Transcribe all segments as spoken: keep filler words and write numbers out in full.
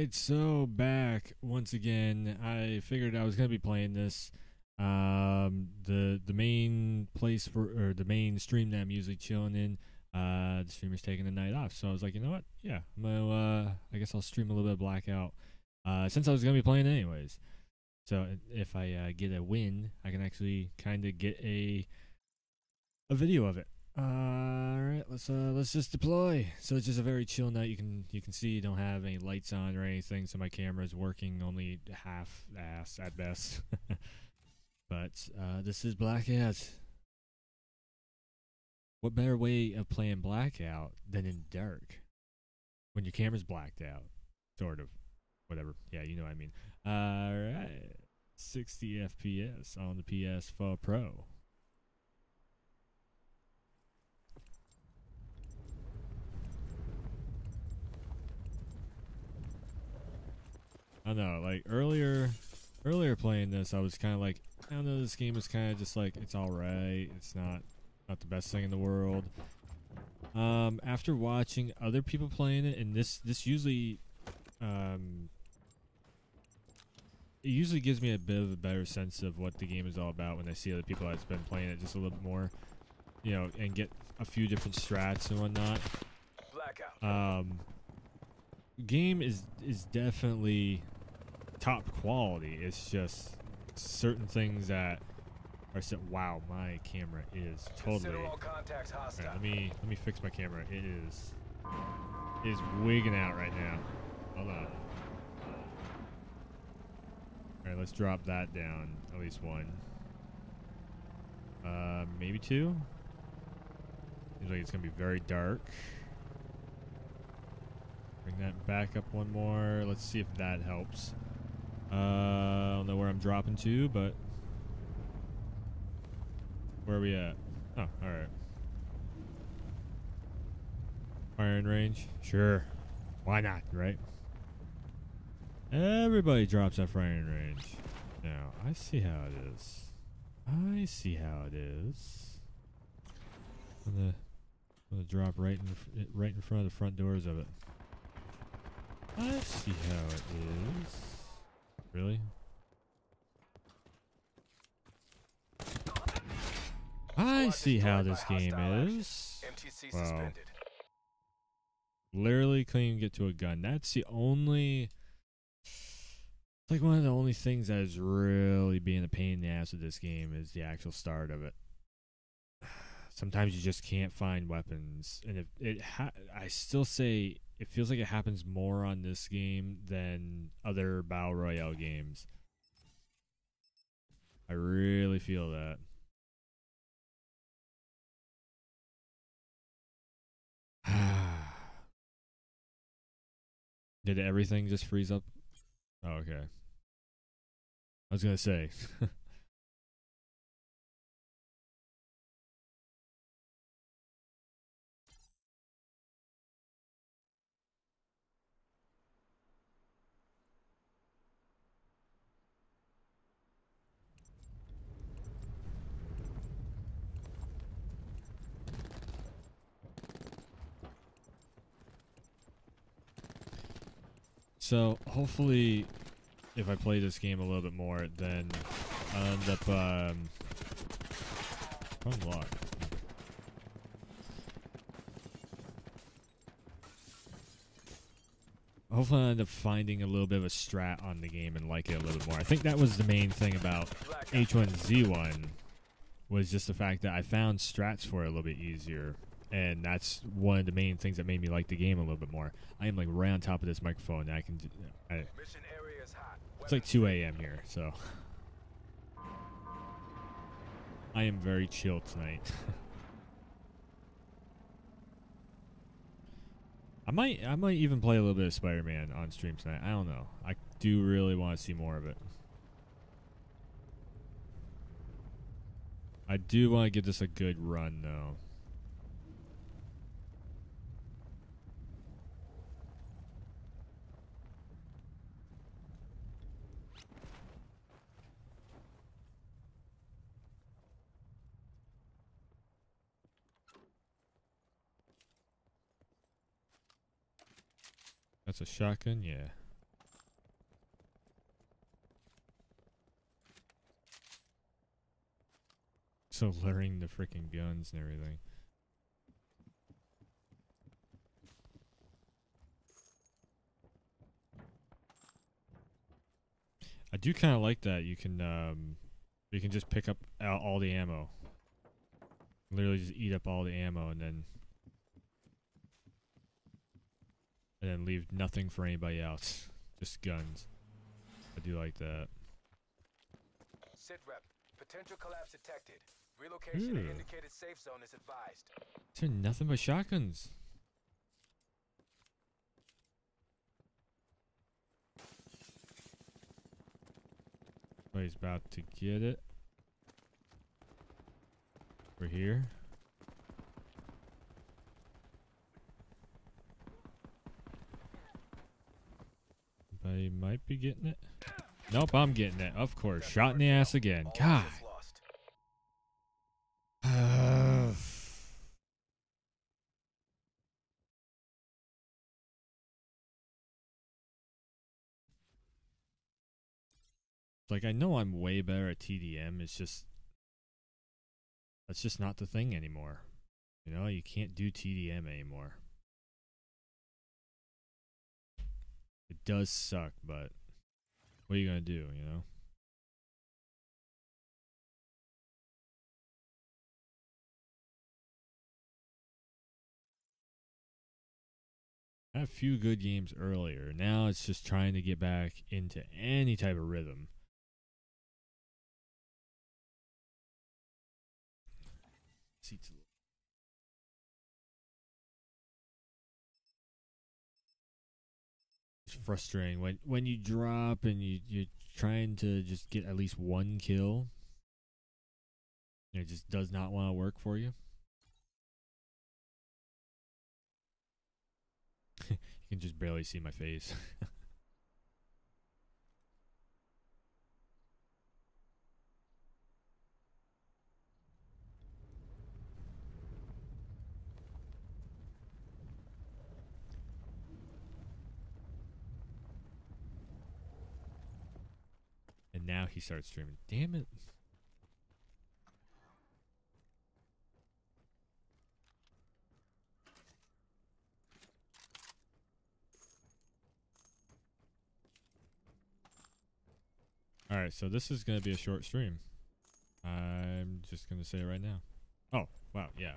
Alright, so back once again. I figured I was gonna be playing this. Um, the the main place for or the main stream that I'm usually chilling in. Uh, the streamer's taking the night off, so I was like, you know what? Yeah, I'm gonna. Uh, I guess I'll stream a little bit of Blackout. Uh, since I was gonna be playing anyways. So if I uh, get a win, I can actually kind of get a a video of it. Uh, all right, let's uh let's just deploy. So it's just a very chill night. You can you can see you don't have any lights on or anything, so my camera is working only half ass at best. But uh, this is Blackout. What better way of playing Blackout than in dark when your camera's blacked out, sort of, whatever. Yeah, you know what I mean. All right, sixty F P S on the P S four Pro. I don't know, like earlier, earlier playing this, I was kind of like, I don't know, this game is kind of just like, it's all right. It's not, not the best thing in the world. Um, after watching other people playing it, and this, this usually, um, it usually gives me a bit of a better sense of what the game is all about when I see other people that's been playing it just a little bit more, you know, and get a few different strats and whatnot. Blackout. Um, game is is definitely top quality. It's just certain things that are said. Wow, my camera is totally. Consider all contacts hostile. Right, let me let me fix my camera. It is it is wigging out right now. Hold on. All right, let's drop that down. At least one. Uh, maybe two. Seems like it's gonna be very dark. Bring that back up one more. Let's see if that helps. Uh, I don't know where I'm dropping to, but where are we at? Oh, all right. Firing range? Sure. Why not, right? Everybody drops at firing range. Now, I see how it is. I see how it is. I'm gonna, I'm gonna drop right in, right in front of the front doors of it. I see how it is. Really? I see how this game is. M T C Wow. suspended. Literally couldn't even get to a gun. That's the only... It's like one of the only things that is really being a pain in the ass of this game is the actual start of it. Sometimes you just can't find weapons. And if it ha I still say... It feels like it happens more on this game than other Battle Royale games. I really feel that. Did everything just freeze up? Oh, okay. I was gonna say. So hopefully, if I play this game a little bit more, then I'll end up um, unlock. Hopefully, I'll end up finding a little bit of a strat on the game and like it a little bit more. I think that was the main thing about H one Z one, was just the fact that I found strats for it a little bit easier. And that's one of the main things that made me like the game a little bit more. I am like right on top of this microphone. I can. I, Mission area is hot. it's like two A M here, so I am very chill tonight. I might, I might even play a little bit of Spider-Man on stream tonight. I don't know. I do really want to see more of it. I do want to give this a good run, though. That's a shotgun, yeah. So luring the freaking guns and everything. I do kind of like that. You can um, you can just pick up all, all the ammo. Literally just eat up all the ammo and then and then leave nothing for anybody else. Just guns. I do like that. Sit rep. Potential collapse detected. Relocation to Ooh. indicated safe zone is advised. They're nothing but shotguns. Somebody's about to get it. We're here. Somebody might be getting it. Nope, I'm getting it. Of course. Shot in the ass again. All God. is lost. Like, I know I'm way better at T D M. It's just, that's just not the thing anymore. You know, you can't do T D M anymore. It does suck, but what are you going to do, you know? I had a few good games earlier. Now it's just trying to get back into any type of rhythm. Seats. It's frustrating when when you drop and you you're trying to just get at least one kill. And it just does not want to work for you. You can just barely see my face. And now he starts streaming. Damn it. Alright, so this is going to be a short stream. I'm just going to say it right now. Oh, wow, yeah.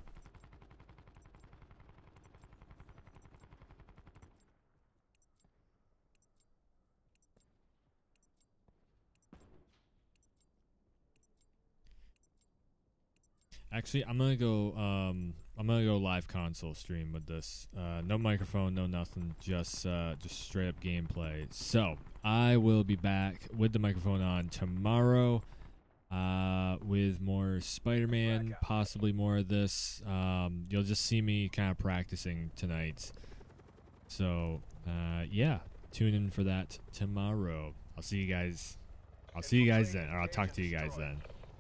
Actually, I'm gonna go. Um, I'm gonna go live console stream with this. Uh, no microphone, no nothing. Just, uh, just straight up gameplay. So I will be back with the microphone on tomorrow. Uh, with more Spider-Man, possibly more of this. Um, you'll just see me kind of practicing tonight. So, uh, yeah, tune in for that tomorrow. I'll see you guys. I'll see you guys then, or I'll talk to you guys then.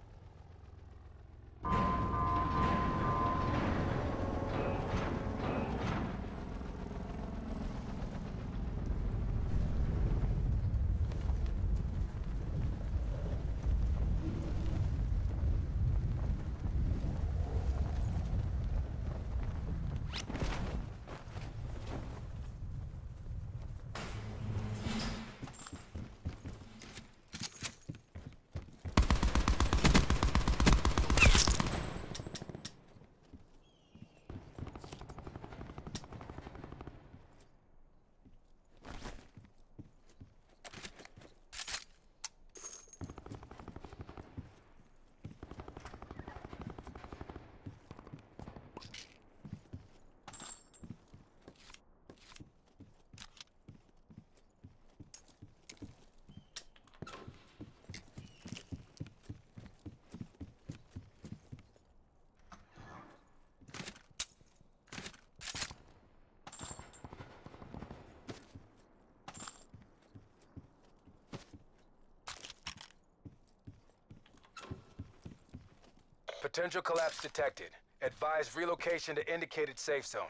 Potential collapse detected. Advise relocation to indicated safe zone.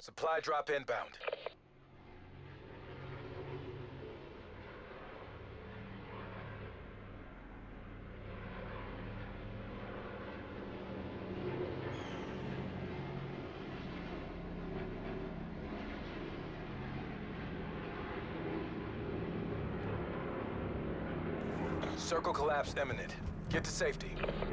Supply drop inbound. Circle collapse imminent. Get to safety.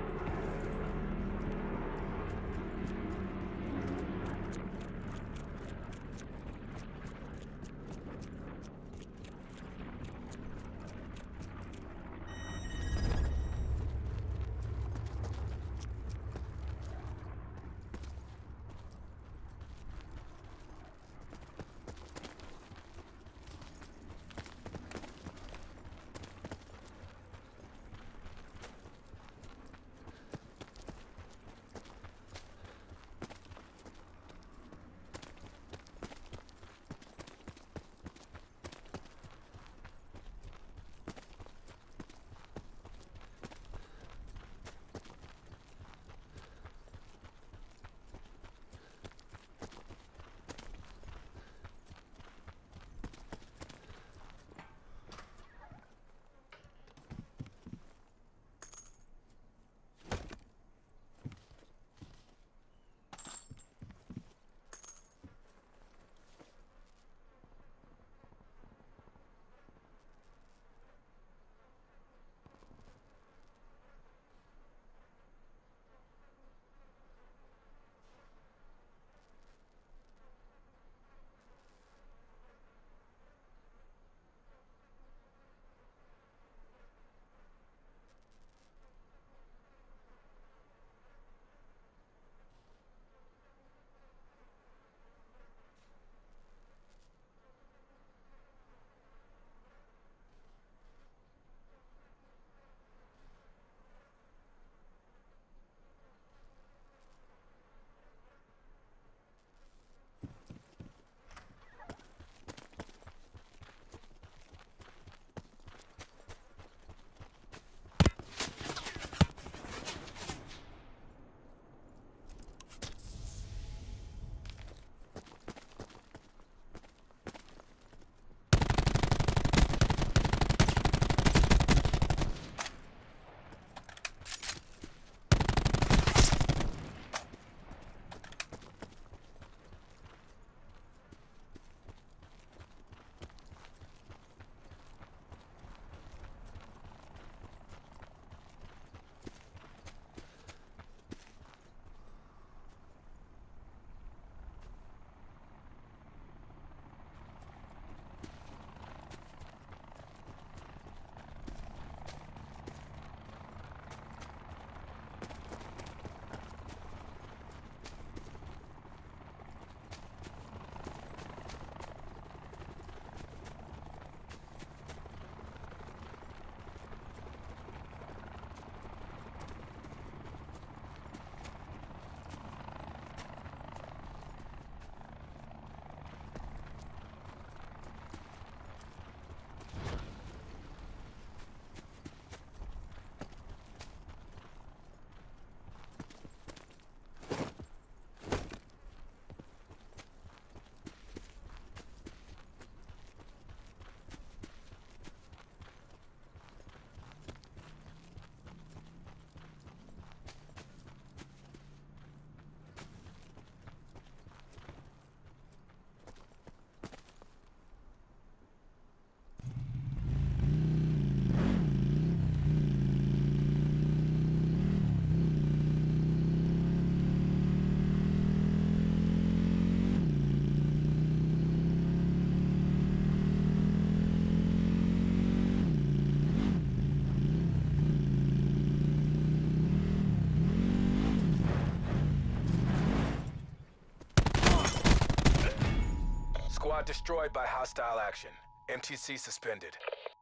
Squad destroyed by hostile action. M T C suspended.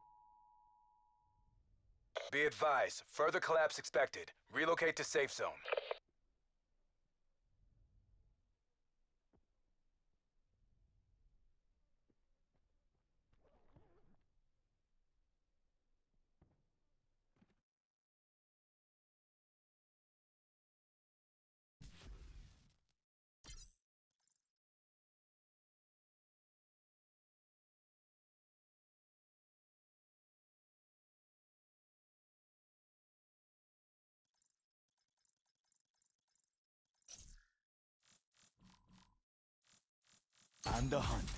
Be advised, further collapse expected. Relocate to safe zone. On the hunt.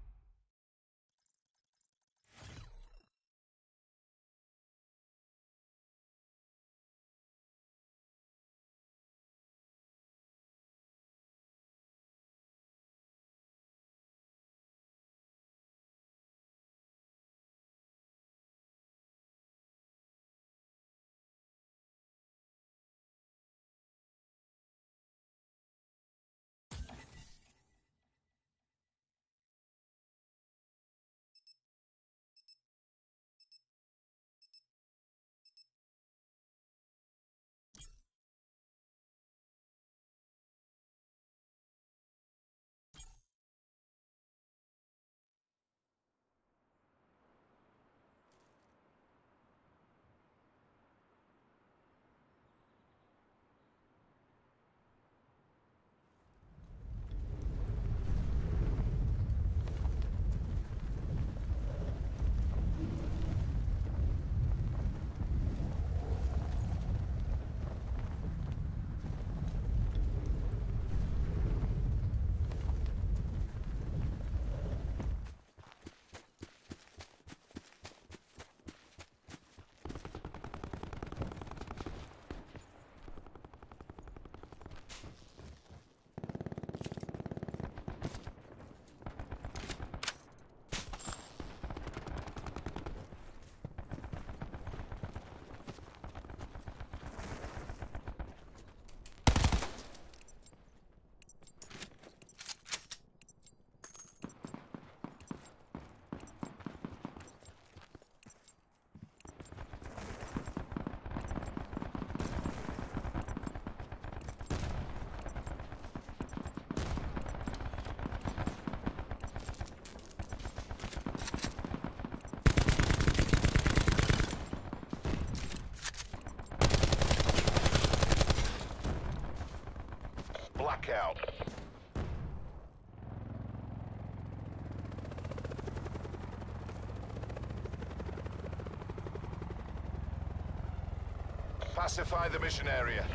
Blackout. Pacify the mission area.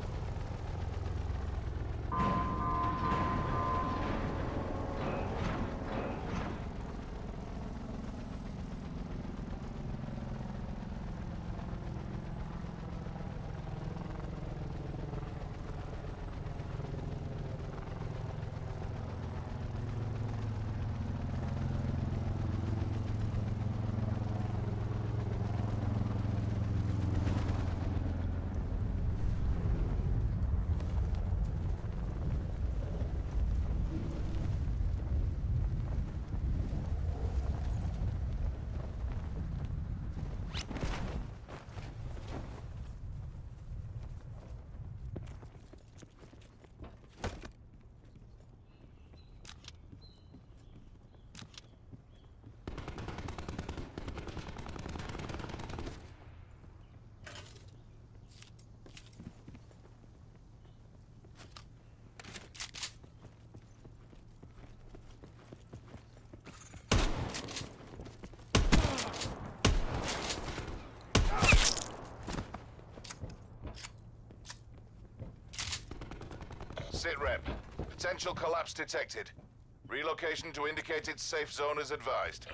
Sitrep. Potential collapse detected. Relocation to indicated safe zone is advised.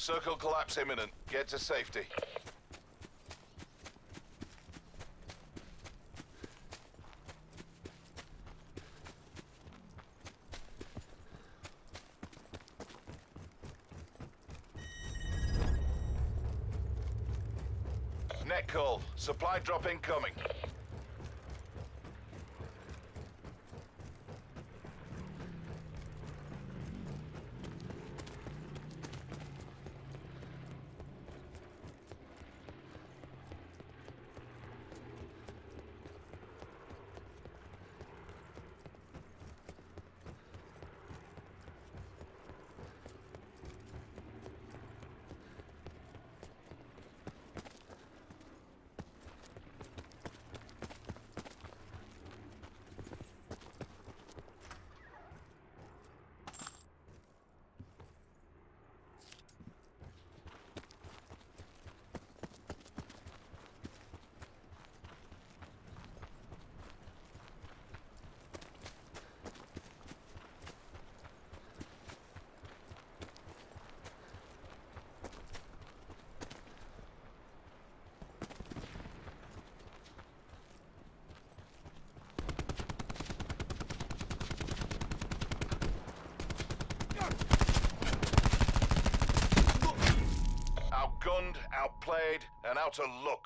Circle collapse imminent. Get to safety. Net call. Supply drop incoming. Outgunned, outplayed, and out of luck.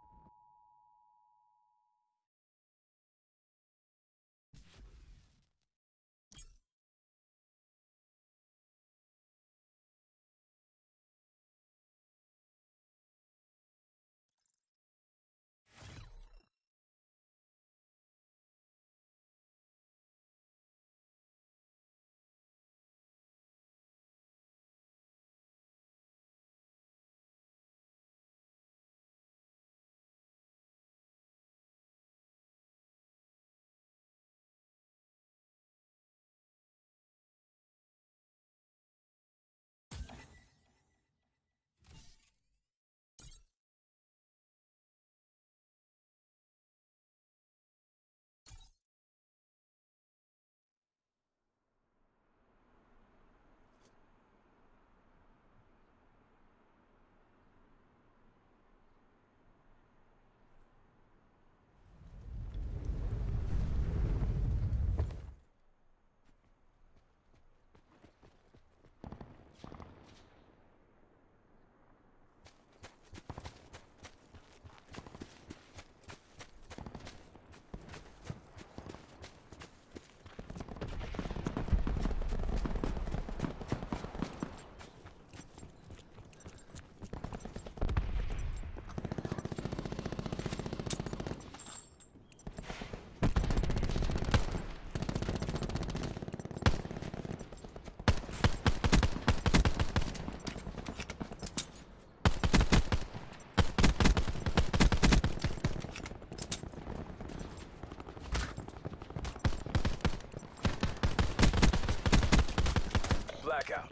Blackout.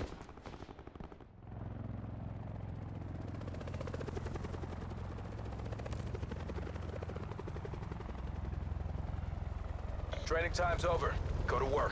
Training time's over. Go to work.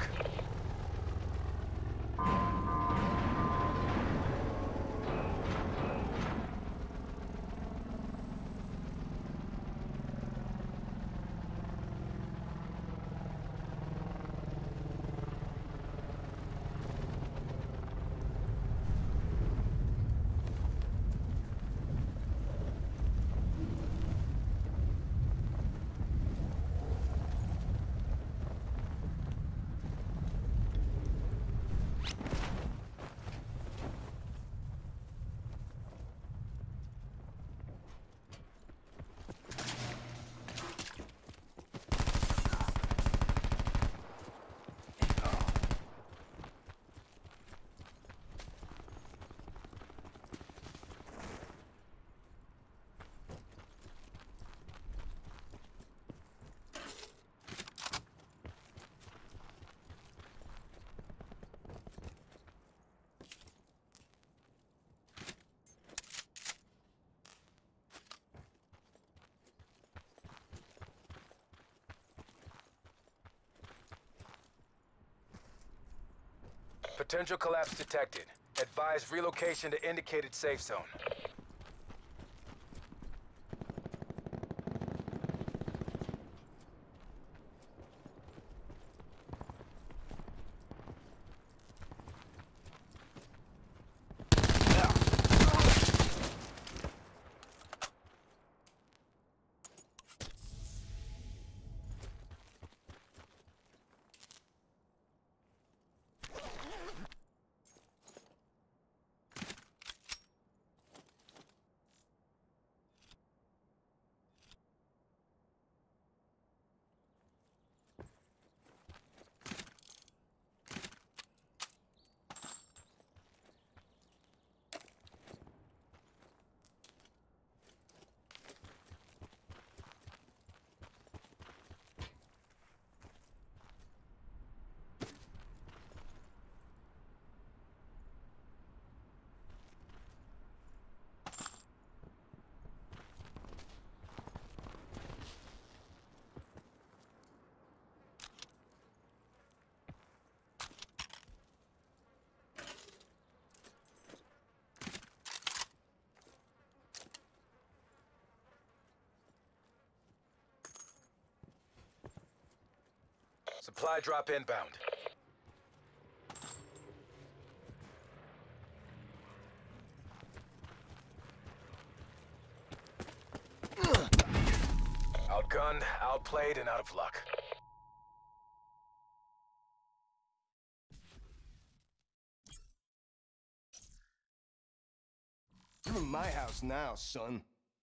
Potential collapse detected. Advise relocation to indicated safe zone. Supply drop inbound. Outgunned, outplayed, and out of luck. You're in my house now, son.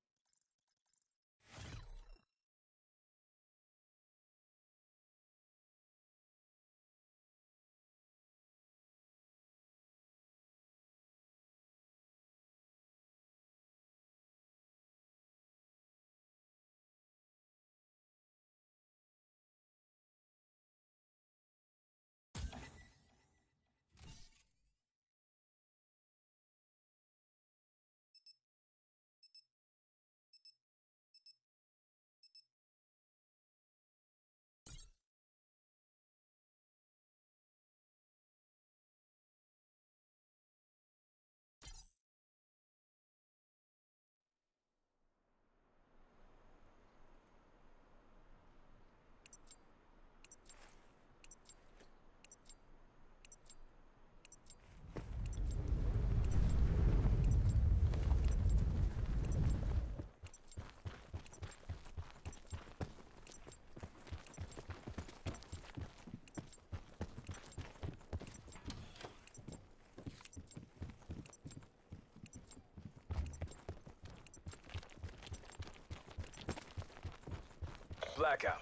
Blackout.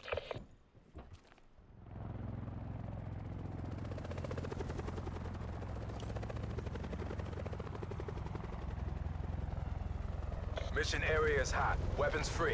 Mission area is hot. Weapons free.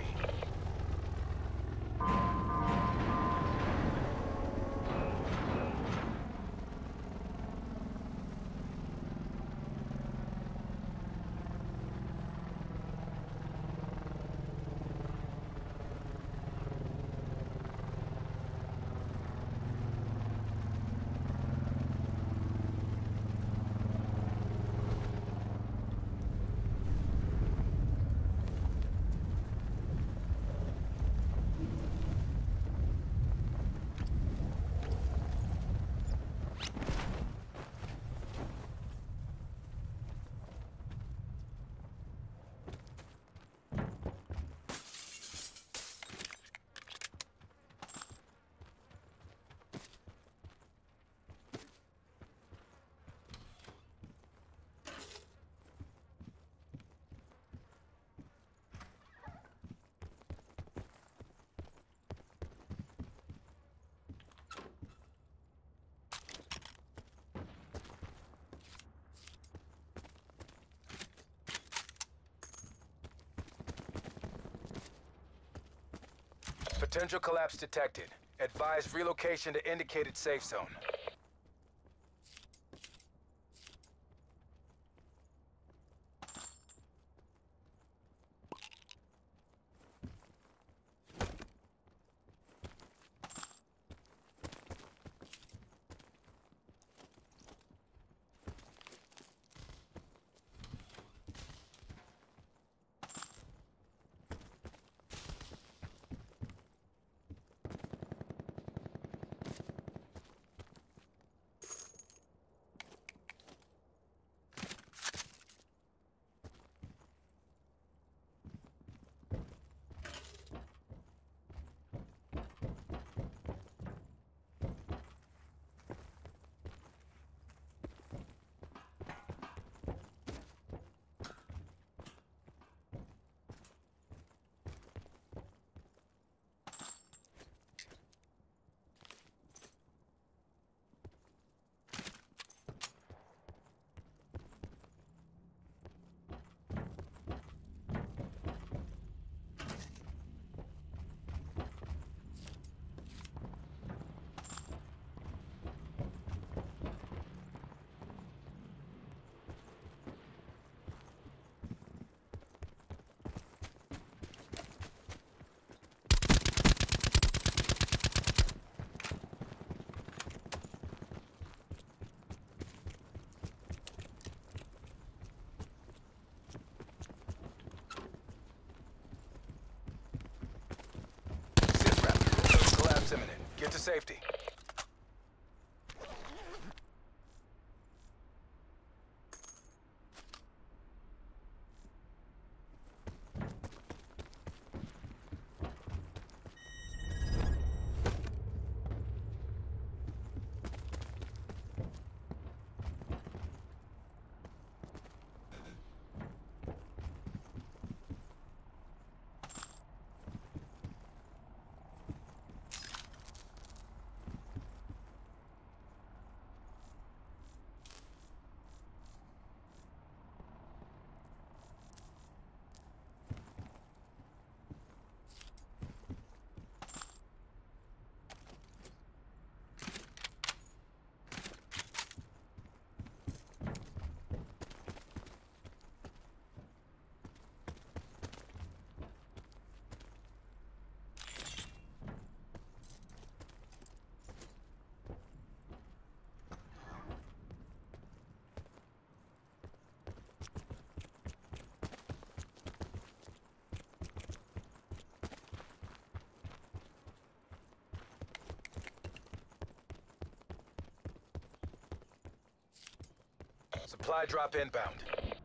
Potential collapse detected. Advise relocation to indicated safe zone. Supply drop inbound.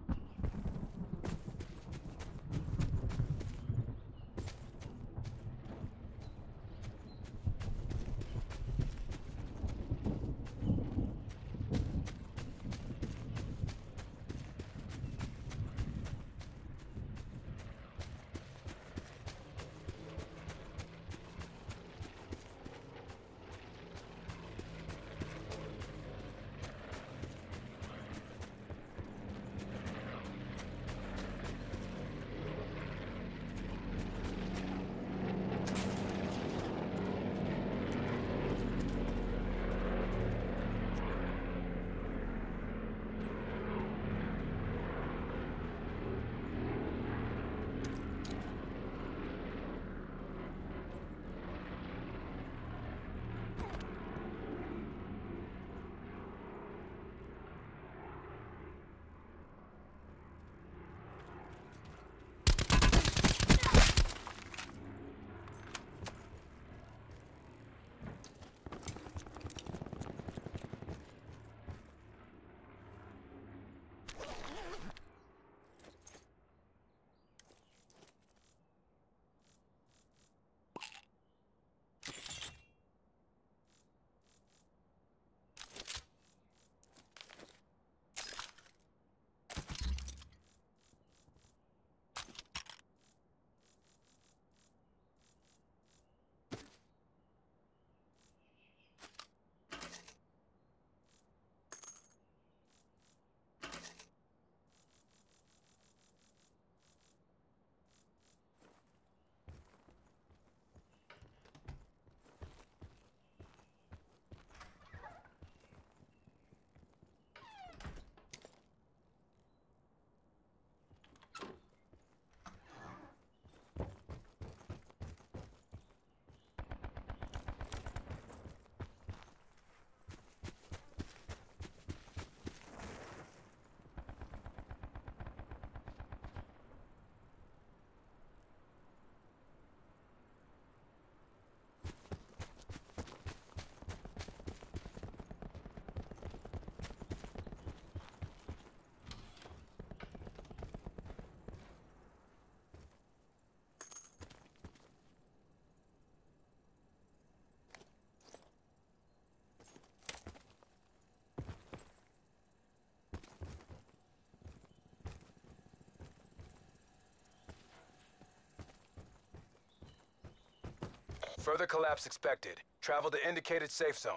Further collapse expected. Travel to indicated safe zone.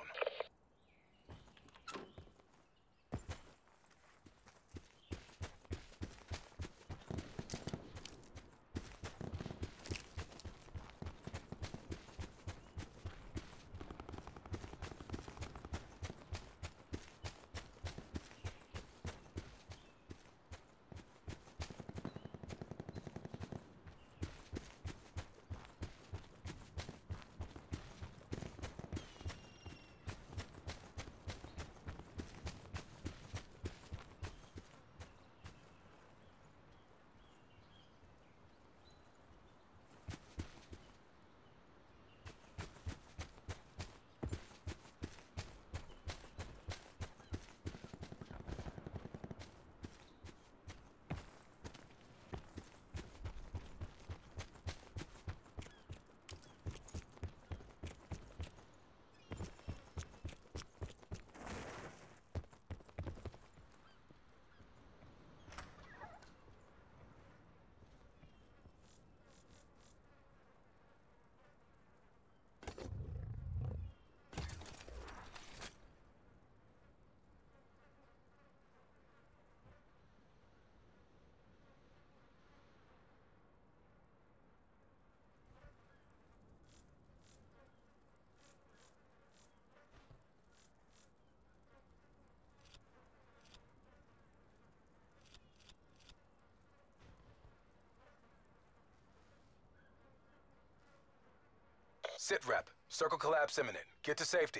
Sit rep. Circle collapse imminent. Get to safety.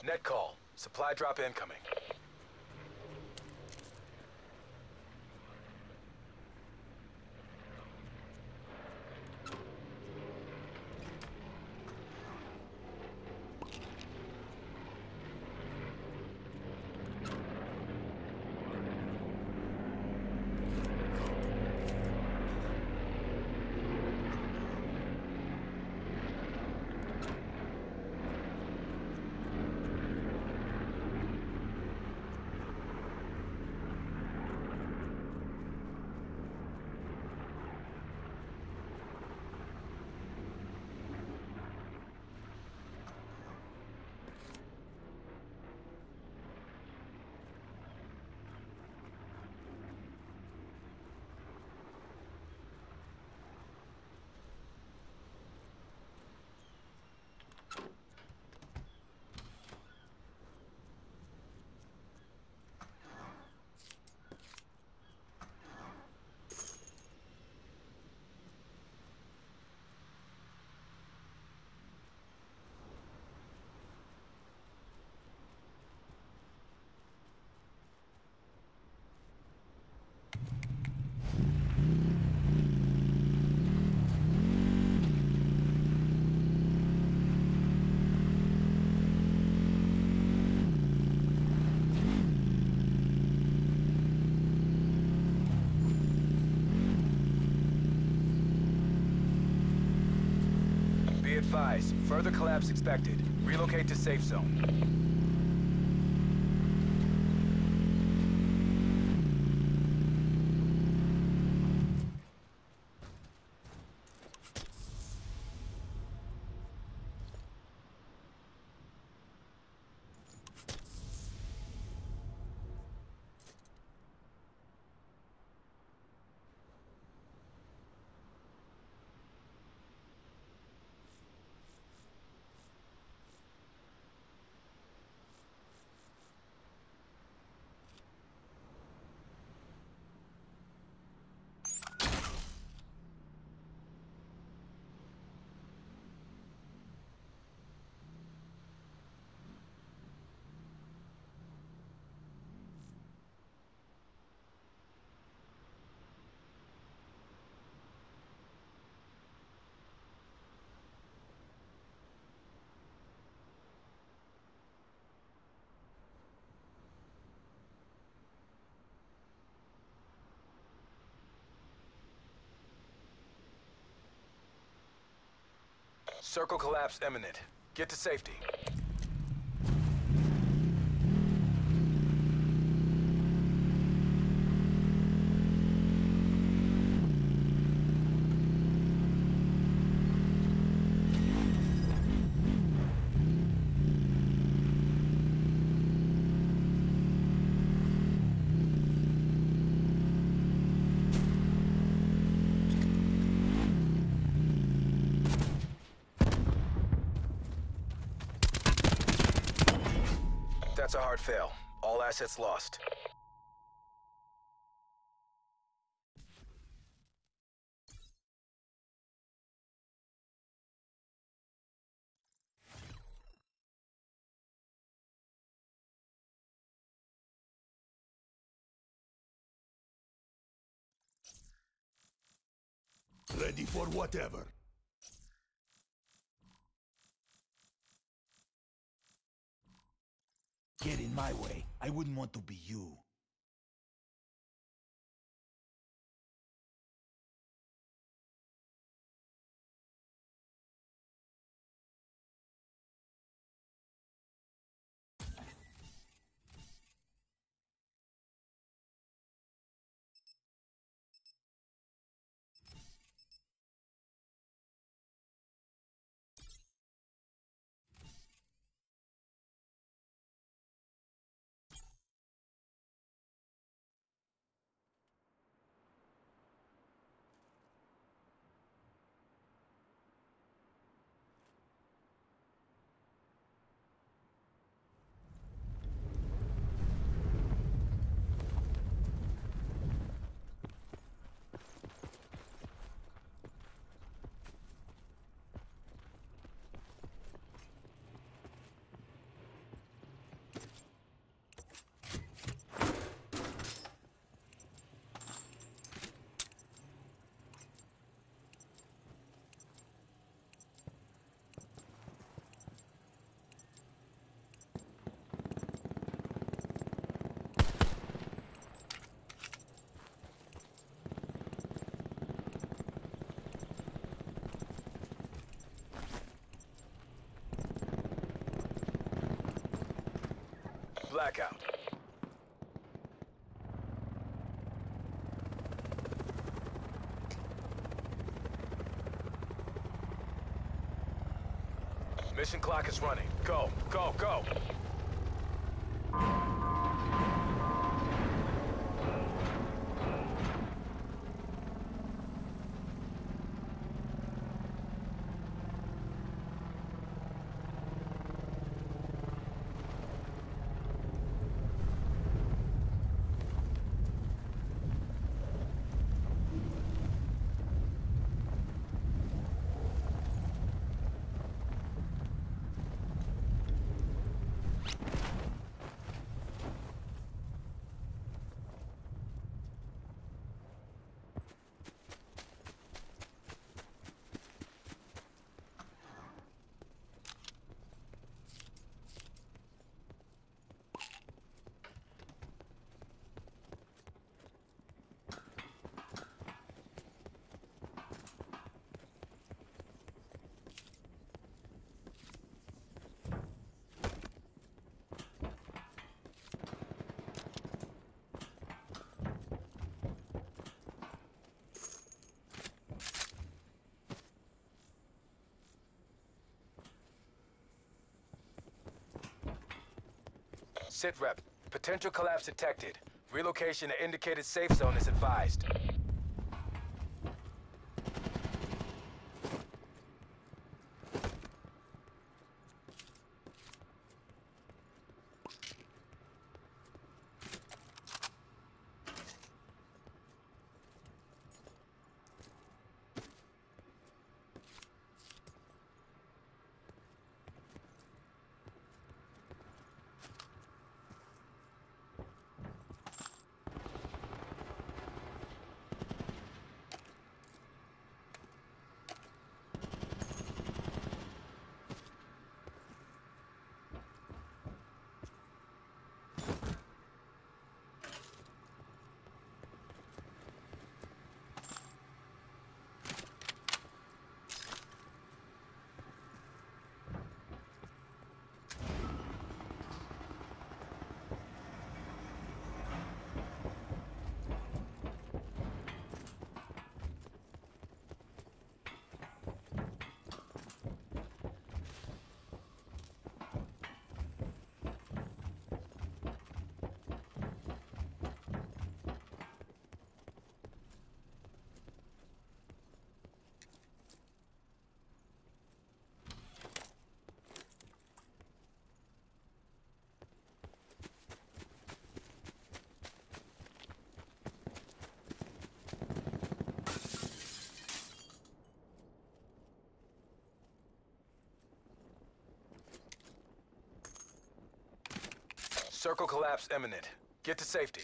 Net call. Supply drop incoming. Be advised, further collapse expected. Relocate to safe zone. Circle collapse imminent. Get to safety. That's a hard fail. All assets lost. Ready for whatever. Get in my way. I wouldn't want to be you. blackout. Mission clock is running. Go, go, go! Sitrep, potential collapse detected. Relocation to indicated safe zone is advised. Circle collapse imminent. Get to safety.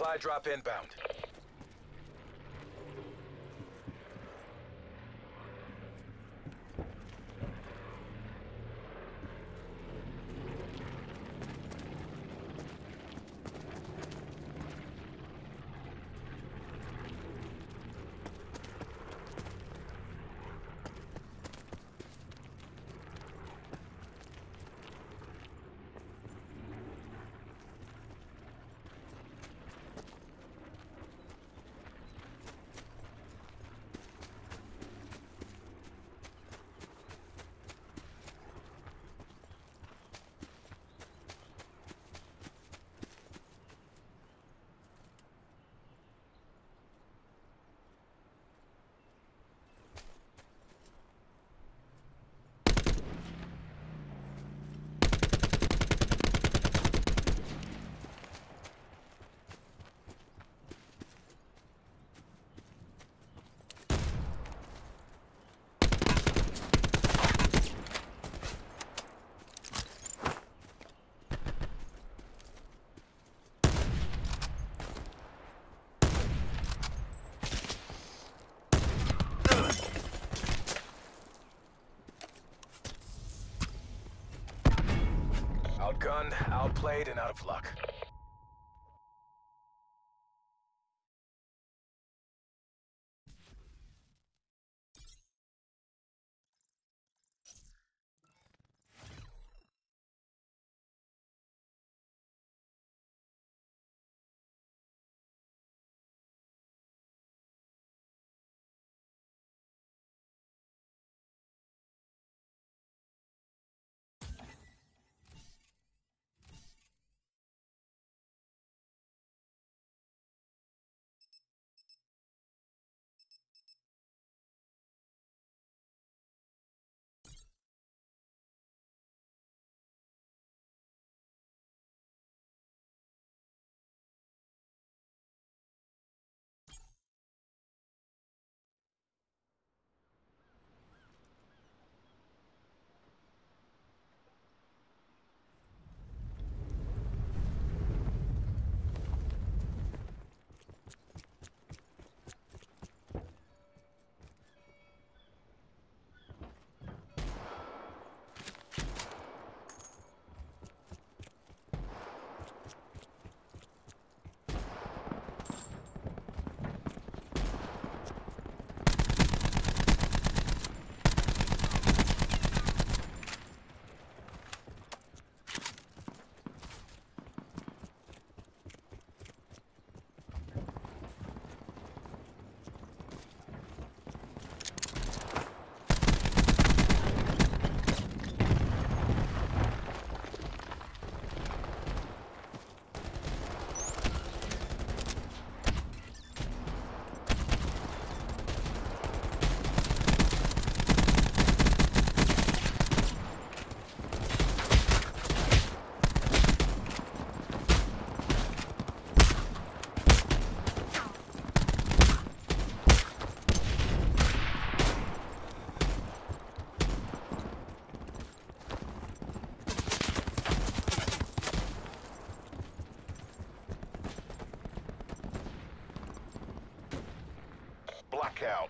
Supply drop inbound. Outgunned, outplayed, and out of luck. Blackout.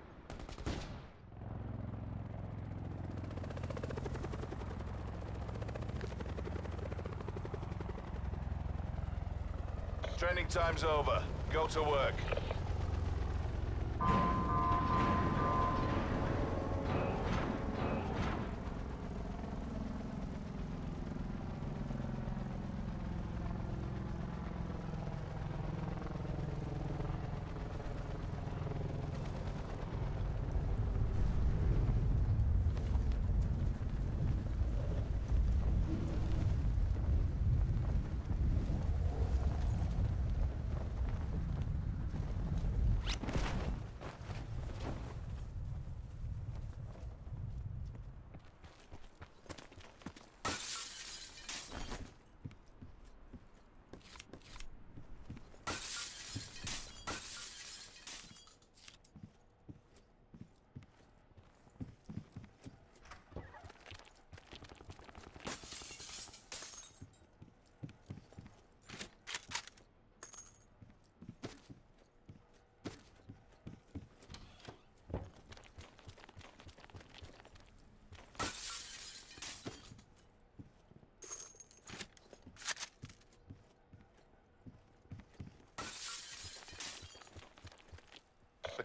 Training time's over. Go to work.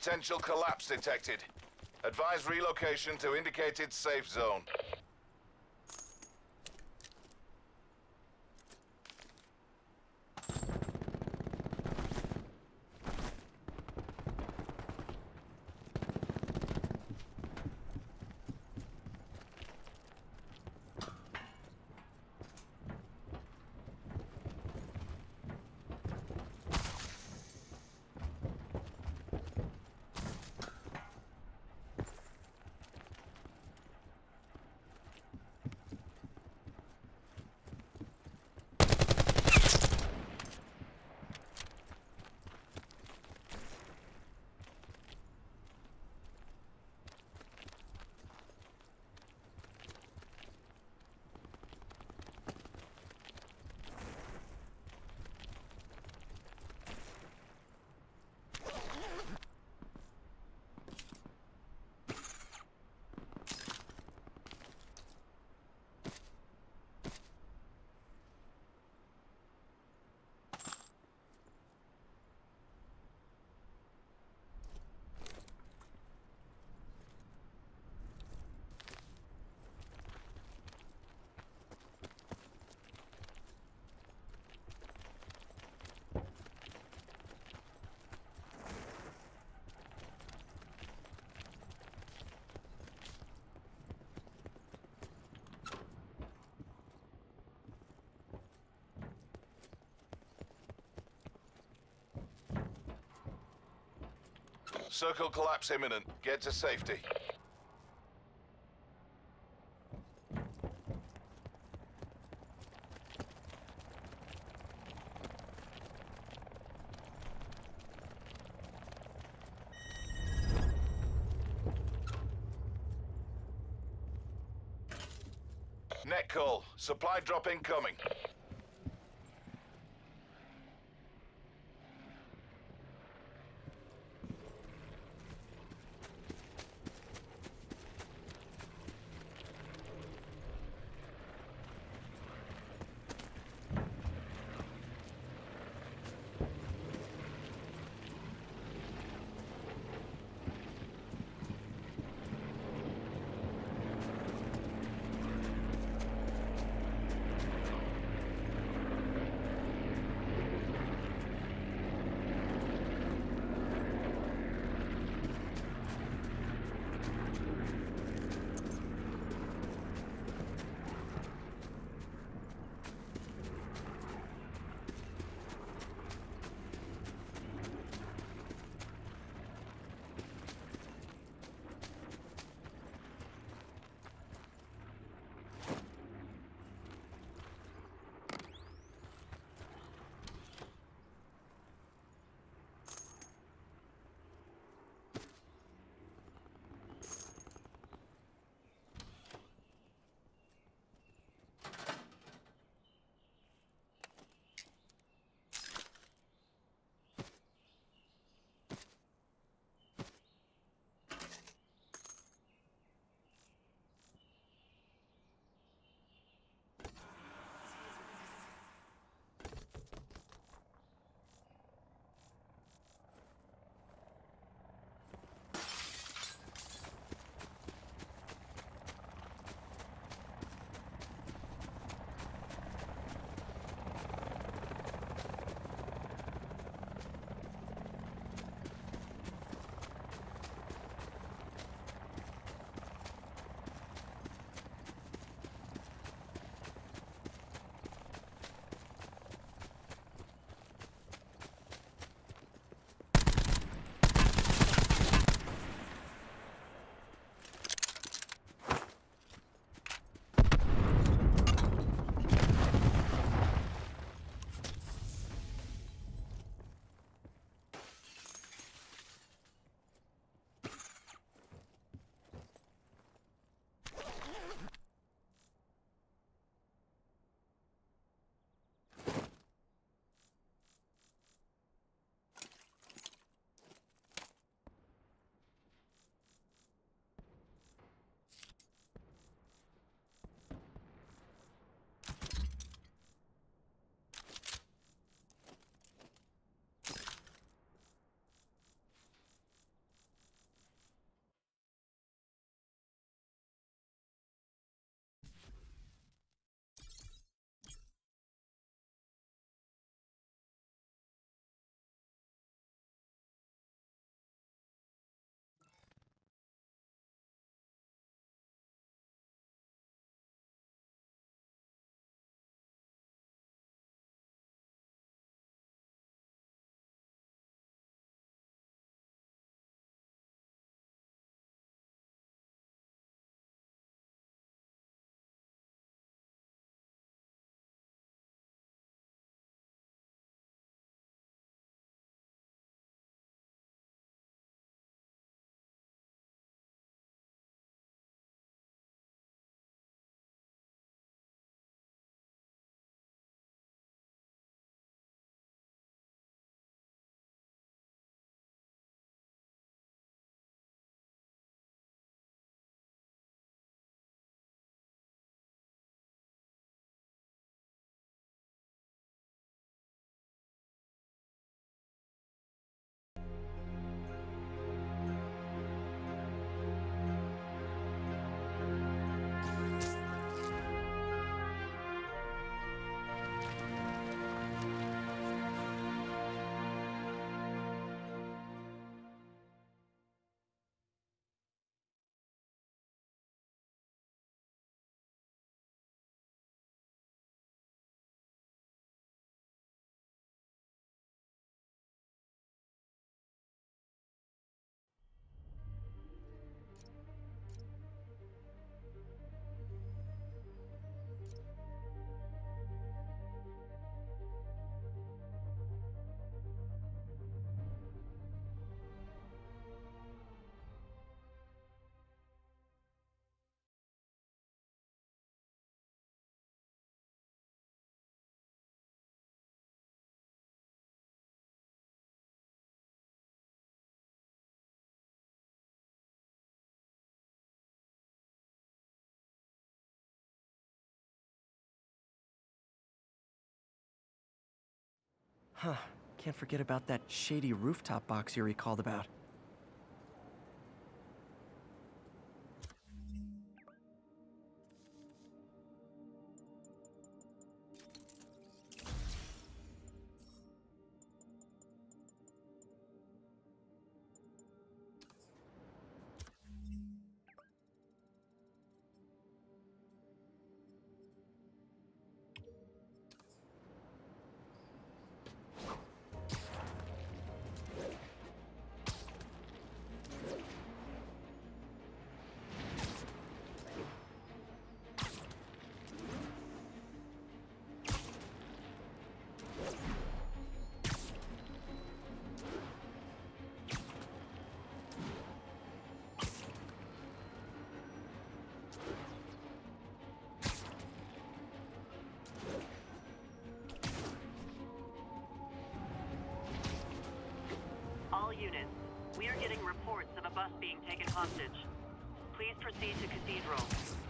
Potential collapse detected. Advise relocation to indicated safe zone. Circle collapse imminent. Get to safety. Net call. Supply drop incoming. Huh. Can't forget about that shady rooftop box Yuri called about. All units, we are getting reports of a bus being taken hostage. Please proceed to Cathedral.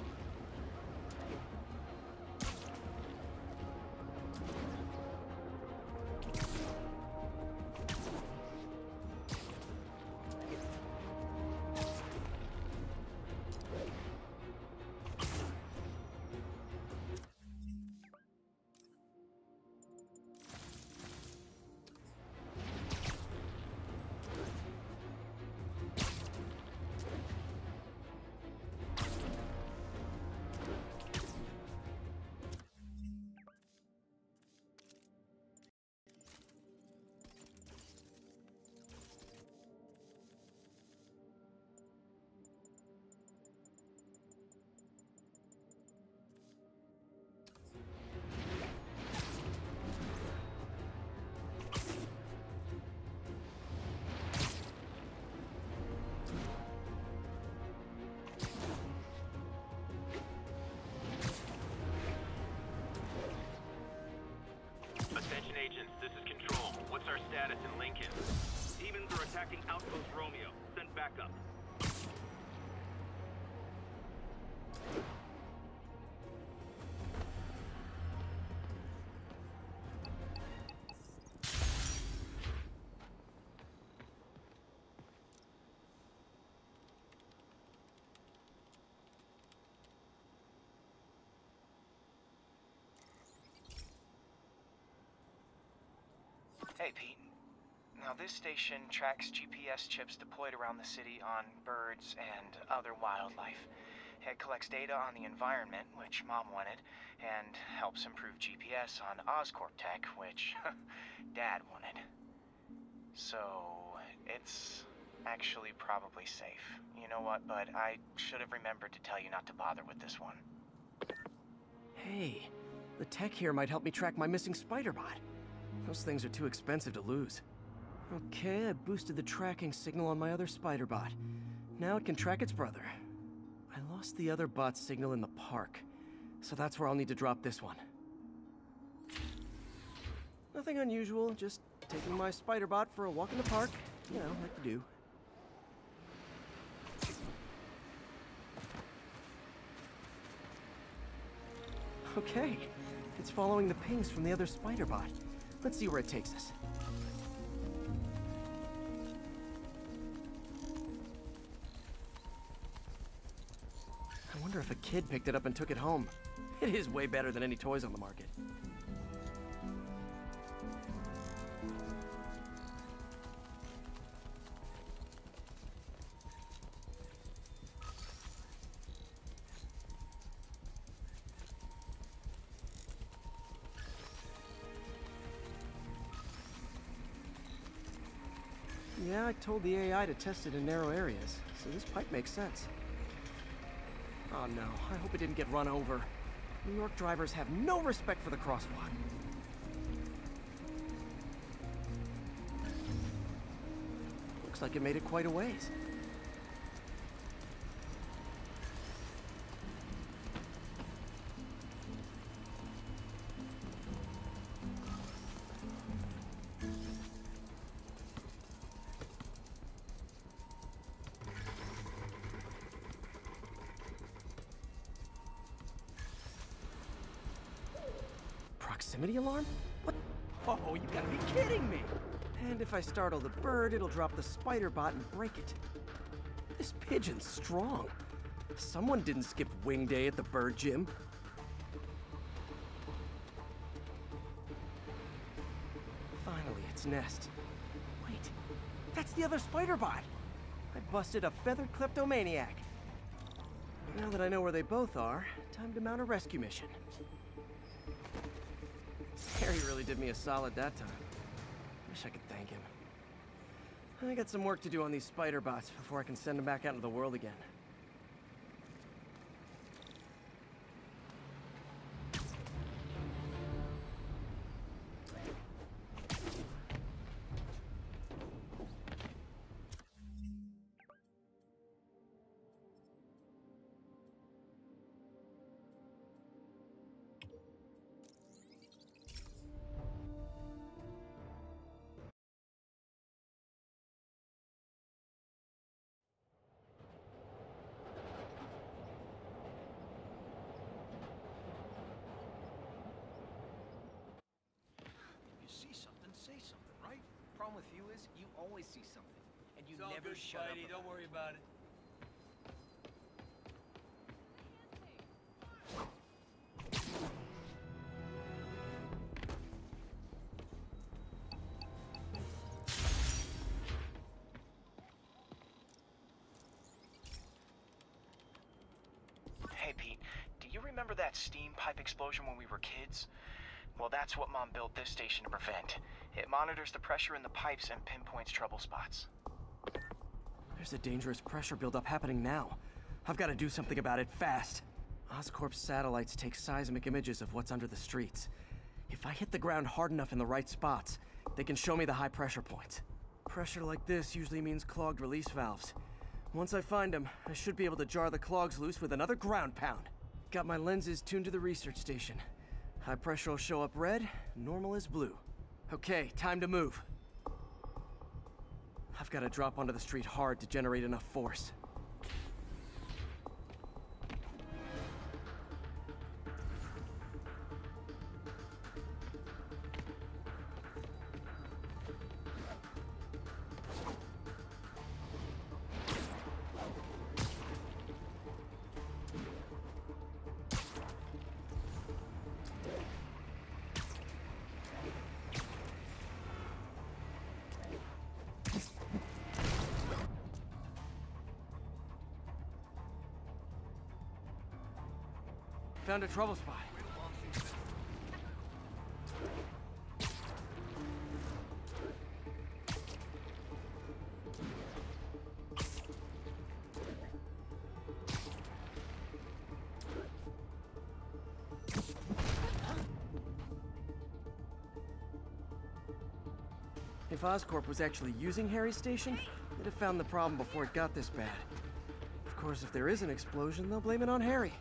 Attention agents, this is Control. What's our status in Lincoln? Demons are attacking Outpost Romeo. Send backup. Hey, Pete. Now, this station tracks G P S chips deployed around the city on birds and other wildlife. It collects data on the environment, which Mom wanted, and helps improve G P S on Oscorp tech, which Dad wanted. So, it's actually probably safe. You know what, bud? I should have remembered to tell you not to bother with this one. Hey, the tech here might help me track my missing spider bot. Those things are too expensive to lose. Okay, I boosted the tracking signal on my other spider bot. Now it can track its brother. I lost the other bot's signal in the park, so that's where I'll need to drop this one. Nothing unusual, just taking my spider bot for a walk in the park. You know, like you do. Okay, it's following the pings from the other spider bot. Let's see where it takes us. I wonder if a kid picked it up and took it home. It is way better than any toys on the market. Yeah, I told the A I to test it in narrow areas, so this pipe makes sense. Oh no, I hope it didn't get run over. New York drivers have no respect for the crosswalk. Looks like it made it quite a ways. Proximity alarm? What? Oh, you gotta be kidding me! And if I startle the bird, it'll drop the spider bot and break it. This pigeon's strong. Someone didn't skip wing day at the bird gym. Finally, its nest. Wait, that's the other spider bot! I busted a feathered kleptomaniac. Now that I know where they both are, time to mount a rescue mission. Harry really did me a solid that time. Wish I could thank him. I got some work to do on these spider bots before I can send them back out into the world again. Say something, right? Problem with you is you always see something, and you it's all never good, shut Spidey. up. Don't worry about it. Hey, Pete, do you remember that steam pipe explosion when we were kids? Well, that's what Mom built this station to prevent. It monitors the pressure in the pipes and pinpoints trouble spots. There's a dangerous pressure buildup happening now. I've got to do something about it fast. Oscorp's satellites take seismic images of what's under the streets. If I hit the ground hard enough in the right spots, they can show me the high pressure points. Pressure like this usually means clogged release valves. Once I find them, I should be able to jar the clogs loose with another ground pound. Got my lenses tuned to the research station. High pressure will show up red, normal is blue. Okay, time to move. I've got to drop onto the street hard to generate enough force. Found a trouble spot. If Oscorp was actually using Harry's station, they'd have found the problem before it got this bad. Of course, if there is an explosion, they'll blame it on Harry.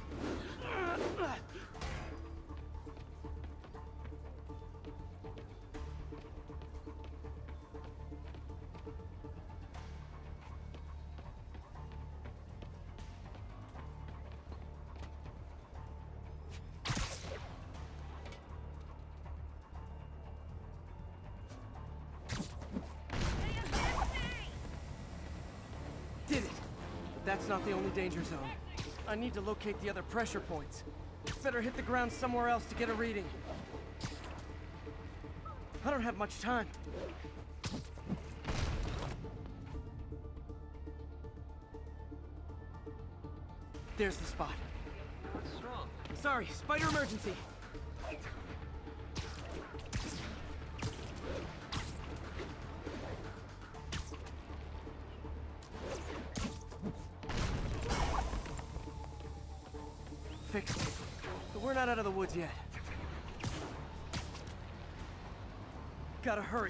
Did it! But that's not the only danger zone. I need to locate the other pressure points. Better hit the ground somewhere else to get a reading. I don't have much time. There's the spot. What's wrong? Sorry, spider emergency. Fixed it. But we're not out of the woods yet. Gotta hurry.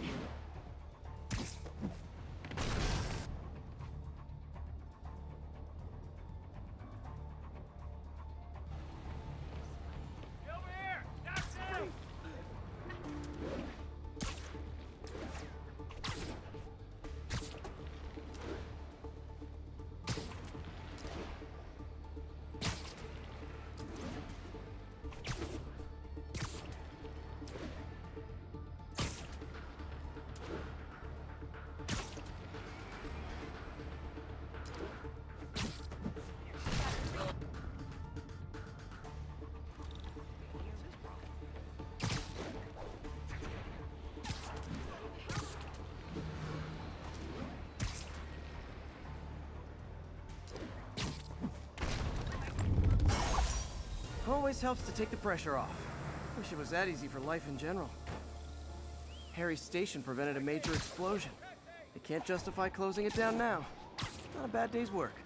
always helps to take the pressure off. Wish it was that easy for life in general. Harry's station prevented a major explosion. They can't justify closing it down now. Not a bad day's work.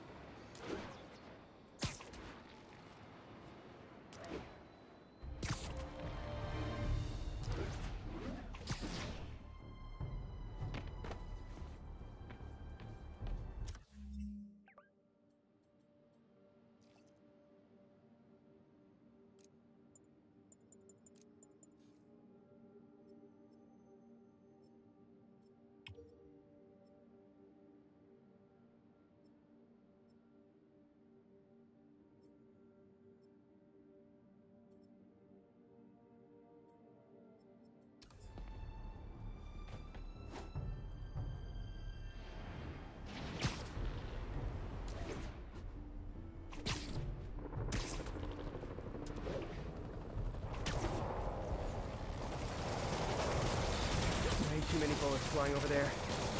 Too many bullets flying over there.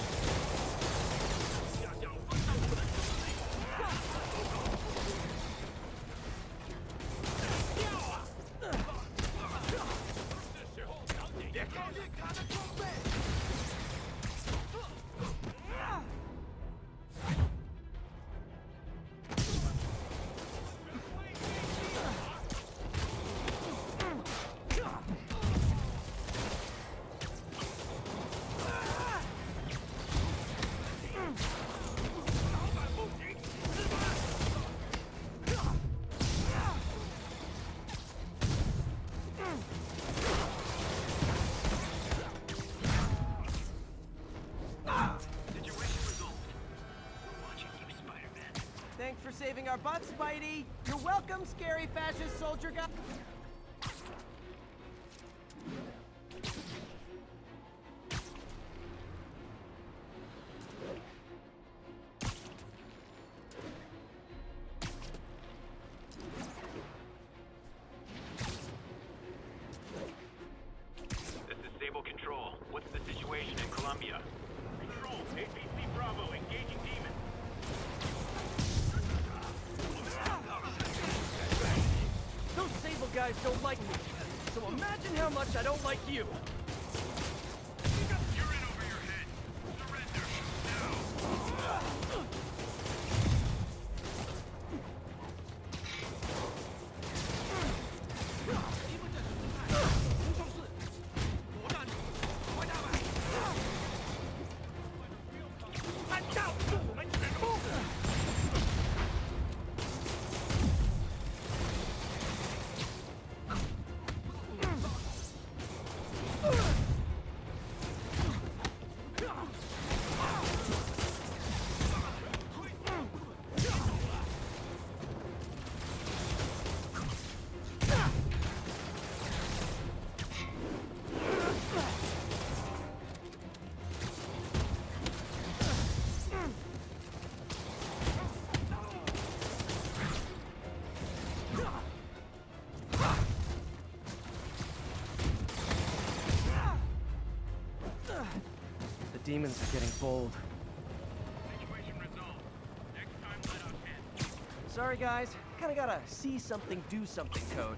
Thanks for saving our butts, Spidey! You're welcome, scary fascist soldier guy! This is Sable Control. What's the situation in Columbia? Control, A P C Bravo, engaging demons. Those Sable guys don't like me, so imagine how much I don't like you! You're in over your head. Surrender, now. The demons are getting bold. Situation resolved. Next time, let out ten. Sorry guys, kinda gotta see something, do something code.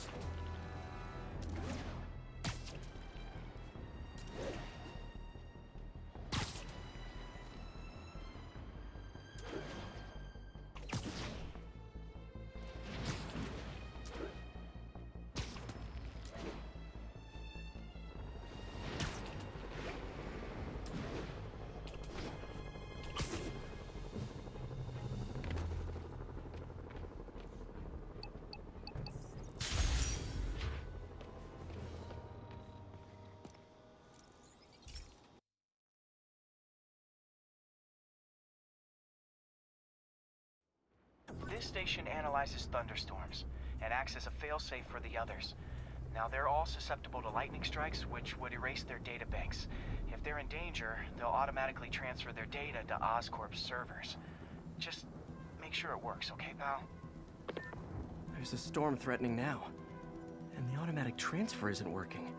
This station analyzes thunderstorms and acts as a failsafe for the others. Now, they're all susceptible to lightning strikes, which would erase their data banks. If they're in danger, they'll automatically transfer their data to Oscorp's servers. Just make sure it works, okay, pal? There's a storm threatening now, and the automatic transfer isn't working.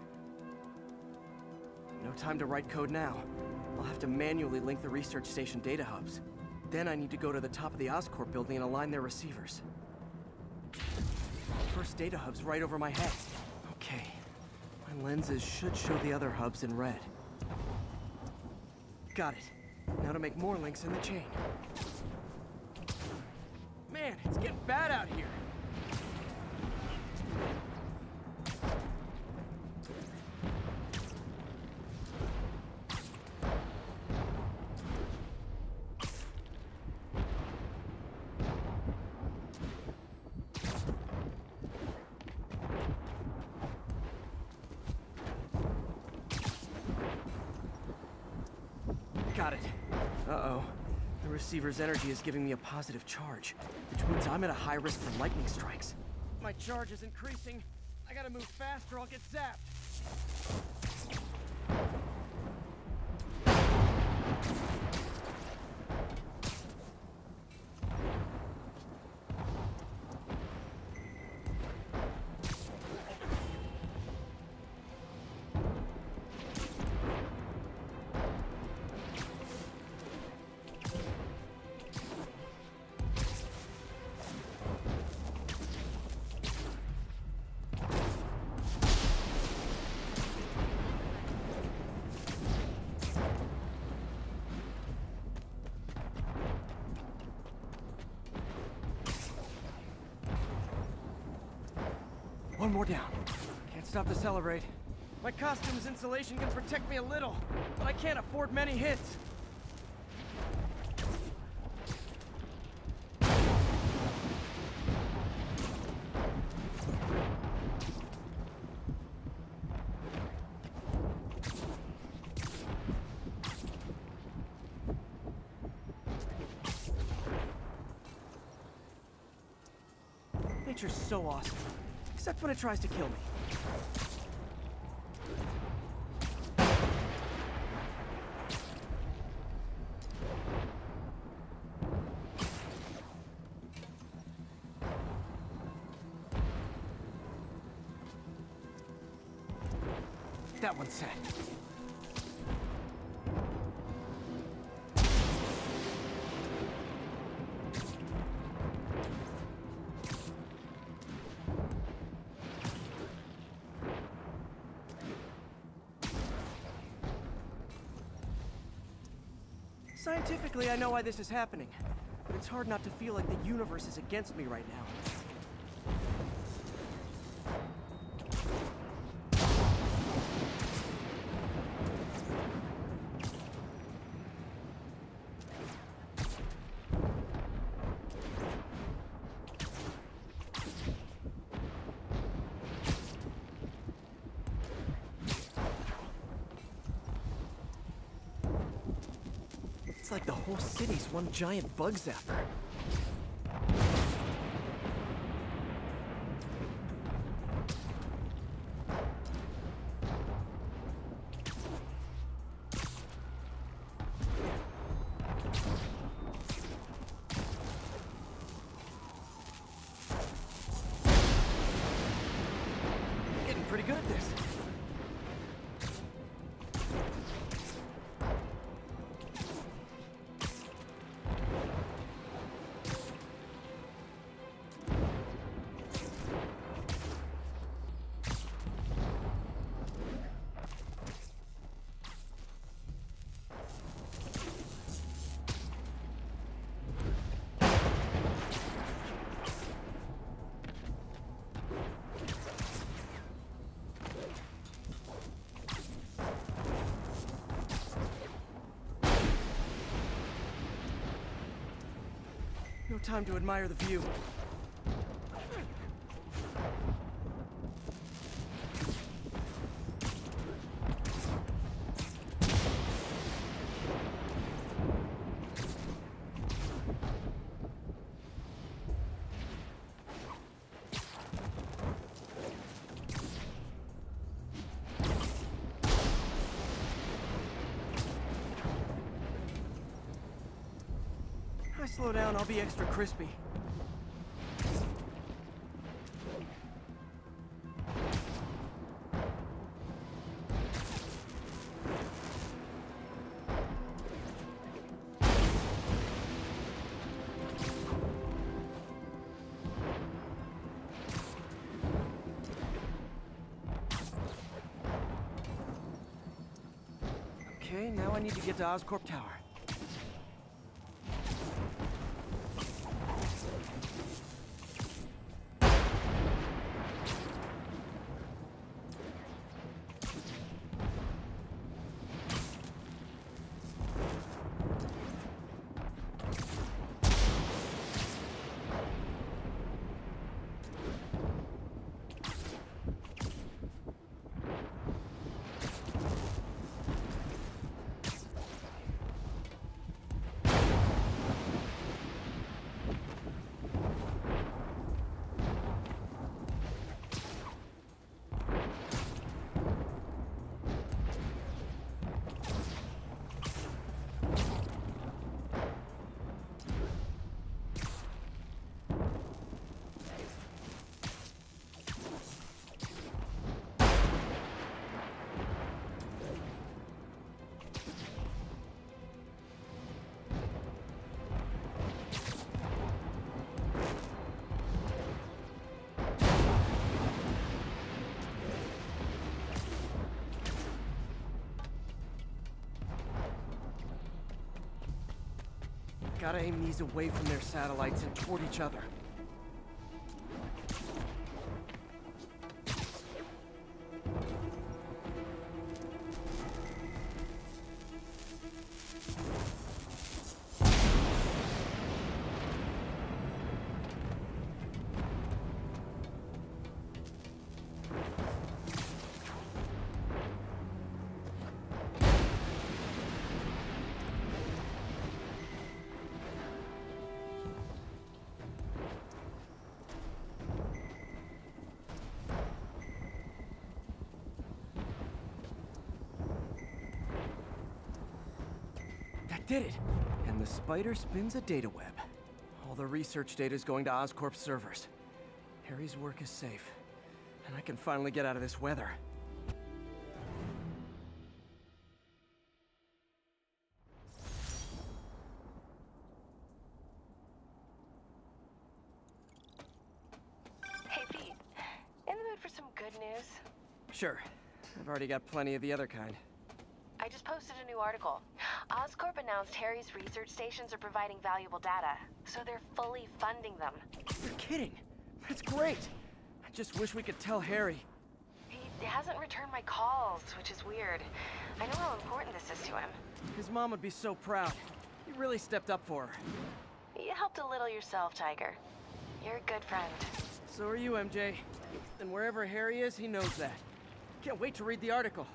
No time to write code now. I'll have to manually link the research station data hubs. Then I need to go to the top of the Oscorp building and align their receivers. First first data hub's right over my head. Okay. My lenses should show the other hubs in red. Got it. Now to make more links in the chain. Man, it's getting bad out here. Got it. Uh-oh. The receiver's energy is giving me a positive charge, which means I'm at a high risk for lightning strikes. My charge is increasing. I gotta move faster or I'll get zapped. One more down. Can't stop to celebrate. My costume's insulation can protect me a little, but I can't afford many hits. Nature's so awesome. Except when it tries to kill me. That one's set. Scientifically, I know why this is happening, but it's hard not to feel like the universe is against me right now. It's like the whole city's one giant bug zapper. Getting pretty good at this. No time to admire the view. If I slow down, I'll be extra crispy. Okay, now I need to get to Oscorp Tower. Gotta aim these away from their satellites and toward each other. Did it! And the spider spins a data web. All the research data is going to Oscorp servers. Harry's work is safe, and I can finally get out of this weather. Hey Pete, in the mood for some good news? Sure. I've already got plenty of the other kind. I just posted a new article. Oscorp announced Harry's research stations are providing valuable data, so they're fully funding them. You're kidding! That's great! I just wish we could tell Harry. He hasn't returned my calls, which is weird. I know how important this is to him. His mom would be so proud. You really stepped up for her. You helped a little yourself, Tiger. You're a good friend. So are you, M J. And wherever Harry is, he knows that. Can't wait to read the article.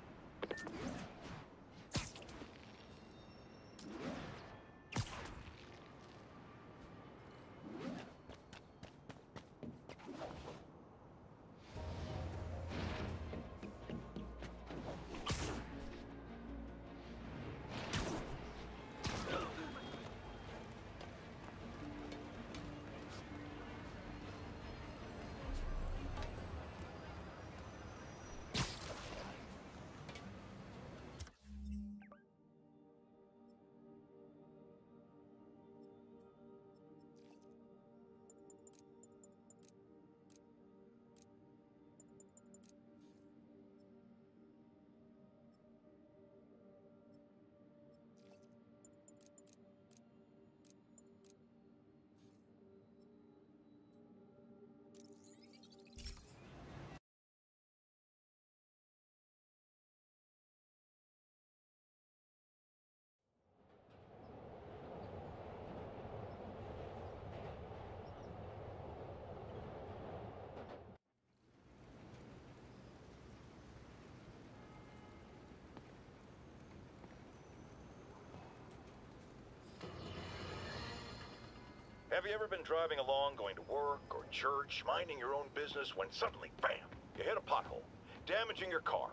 Have you ever been driving along, going to work or church, minding your own business, when suddenly, bam, you hit a pothole, damaging your car?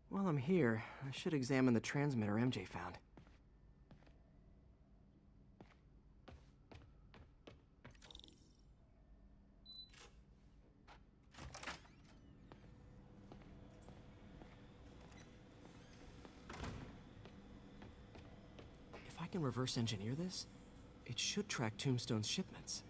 While I'm here, I should examine the transmitter M J found. If I can reverse engineer this, it should track Tombstone's shipments.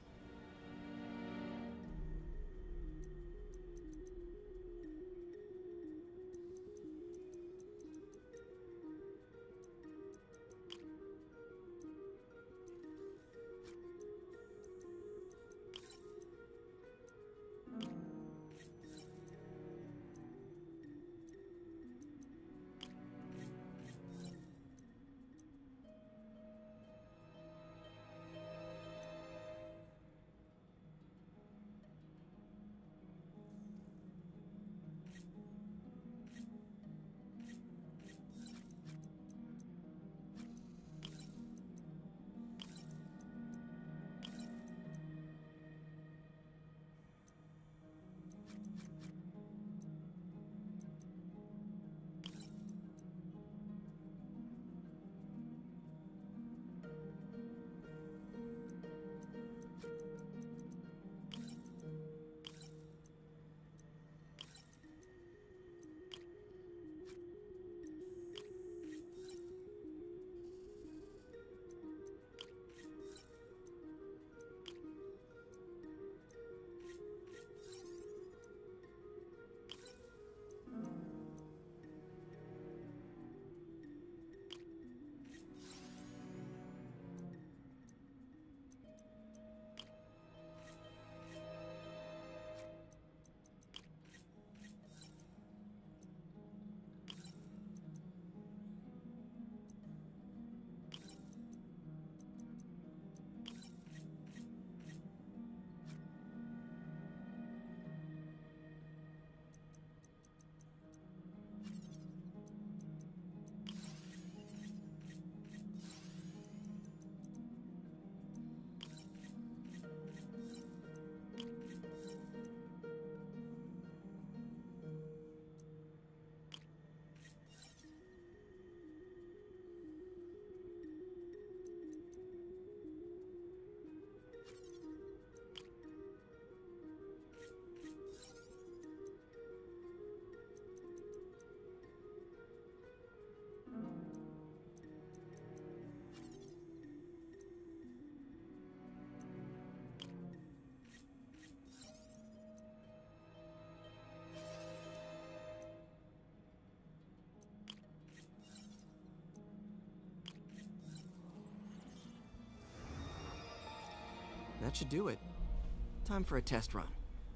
That should do it. Time for a test run.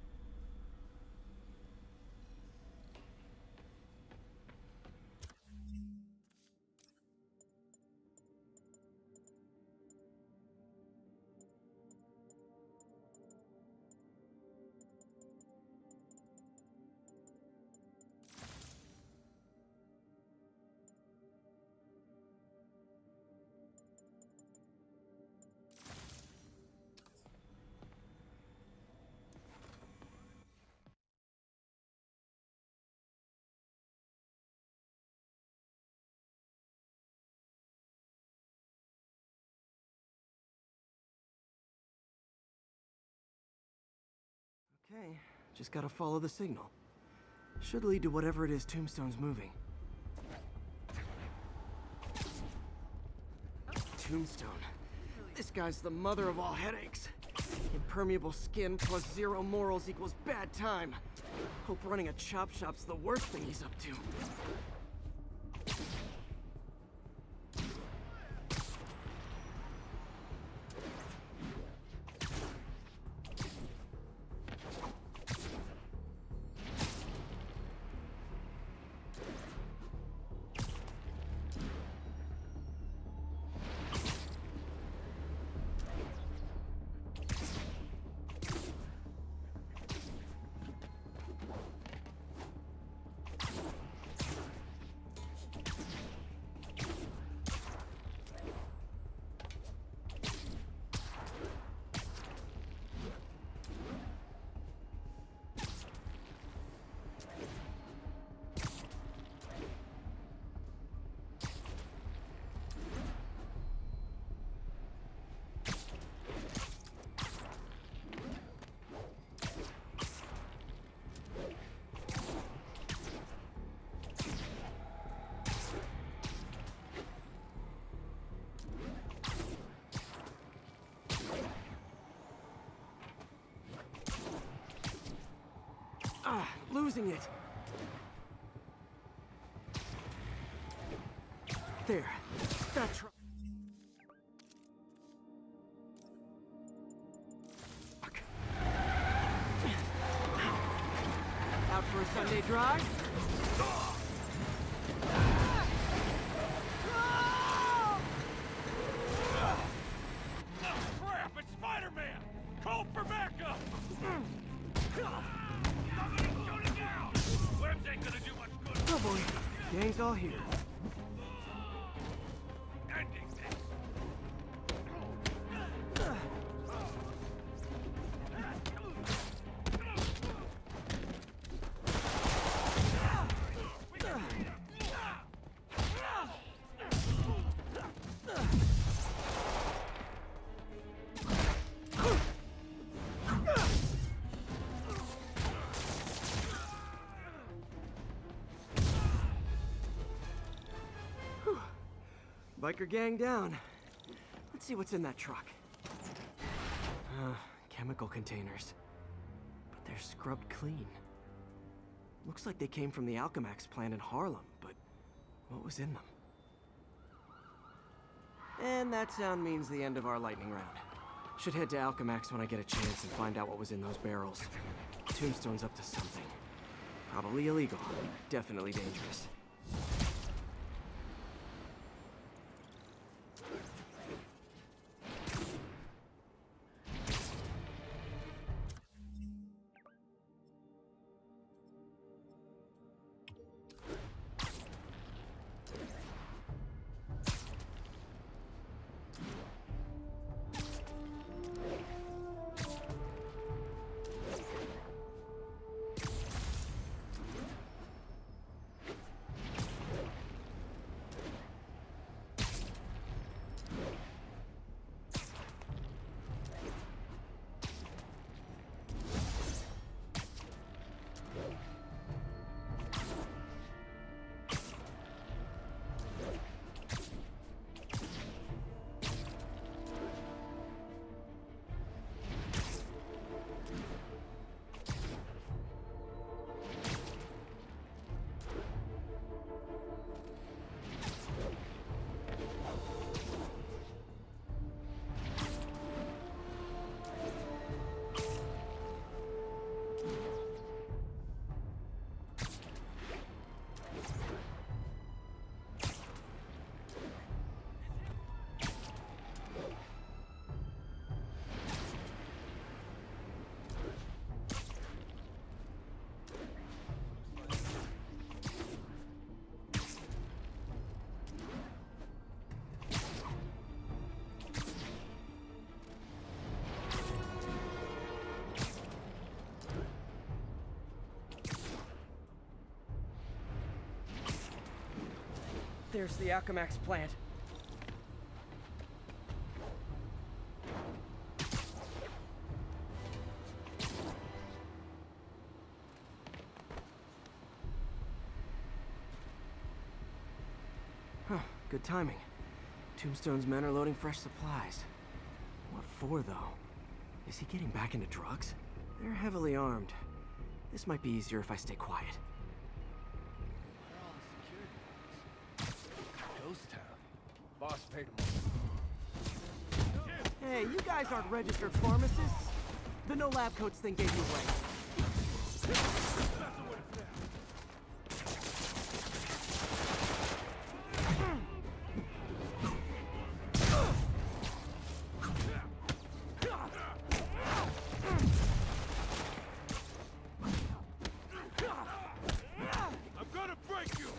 Okay, just gotta follow the signal. Should lead to whatever it is Tombstone's moving. Tombstone. This guy's the mother of all headaches. Impermeable skin plus zero morals equals bad time. Hope running a chop shop's the worst thing he's up to. losing it. There. That truck. Out for a Sunday drive? Crap, it's Spider-Man! Call for backup! Webs ain't gonna do much good. Oh boy, gang's all here. Ending this. Biker gang down. Let's see what's in that truck. Uh, chemical containers. But they're scrubbed clean. Looks like they came from the Alchemax plant in Harlem, but what was in them? And that sound means the end of our lightning round. Should head to Alchemax when I get a chance and find out what was in those barrels. Tombstone's up to something. Probably illegal. Definitely dangerous. There's the Alchemax plant. Huh, good timing. Tombstone's men are loading fresh supplies. What for, though? Is he getting back into drugs? They're heavily armed. This might be easier if I stay quiet. Ghost town. Boss paid him. Hey, you guys aren't registered pharmacists. The no lab coats thing gave you away. I'm gonna break you!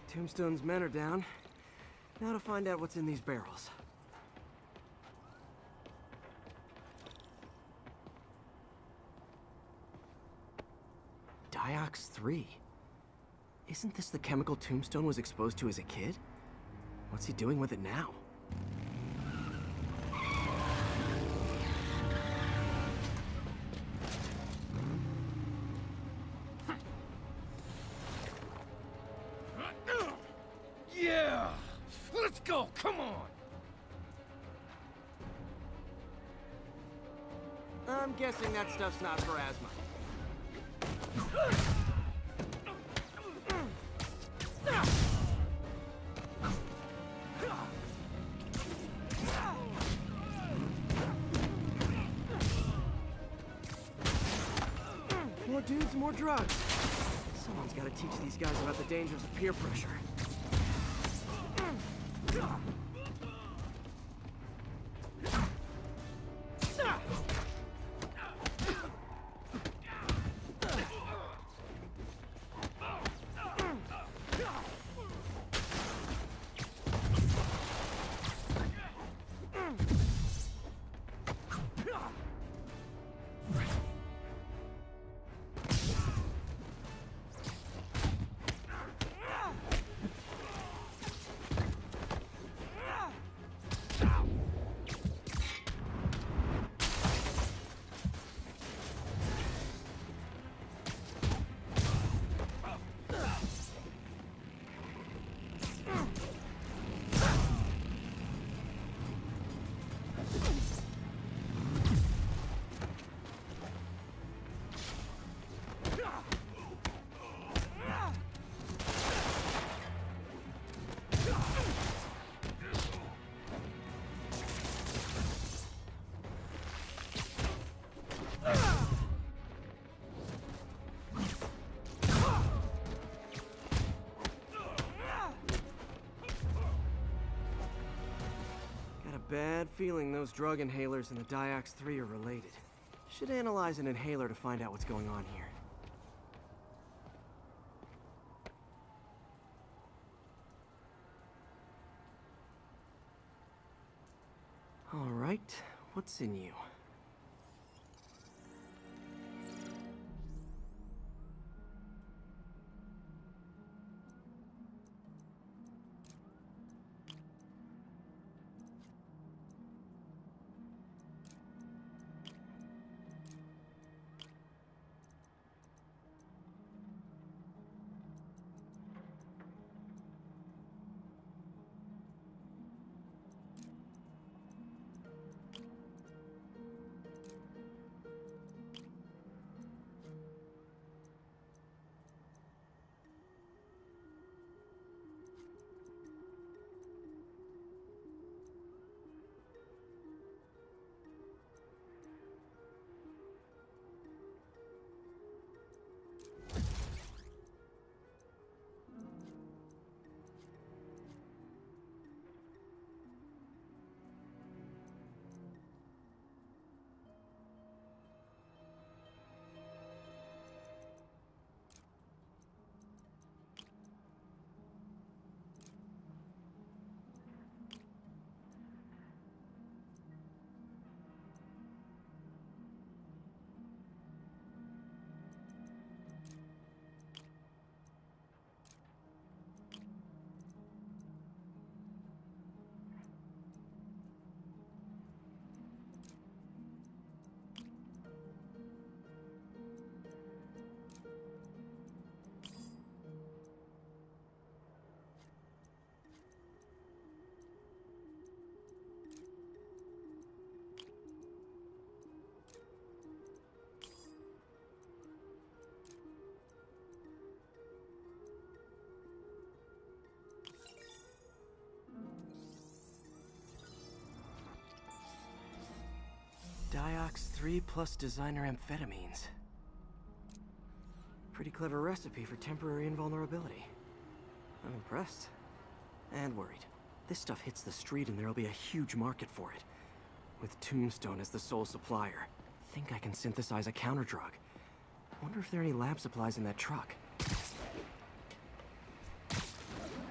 Tombstone's men are down. Now to find out what's in these barrels. Diox three. Isn't this the chemical Tombstone was exposed to as a kid? What's he doing with it now? Yeah! Let's go, come on! I'm guessing that stuff's not for asthma. More dudes, more drugs. Someone's got to teach these guys about the dangers of peer pressure. Bad feeling those drug inhalers and the Diox three are related. Should analyze an inhaler to find out what's going on here. All right, what's in you? Diox three plus designer amphetamines. Pretty clever recipe for temporary invulnerability. I'm impressed. And worried. This stuff hits the street and there'll be a huge market for it. With Tombstone as the sole supplier. Think I can synthesize a counter drug. Wonder if there are any lab supplies in that truck.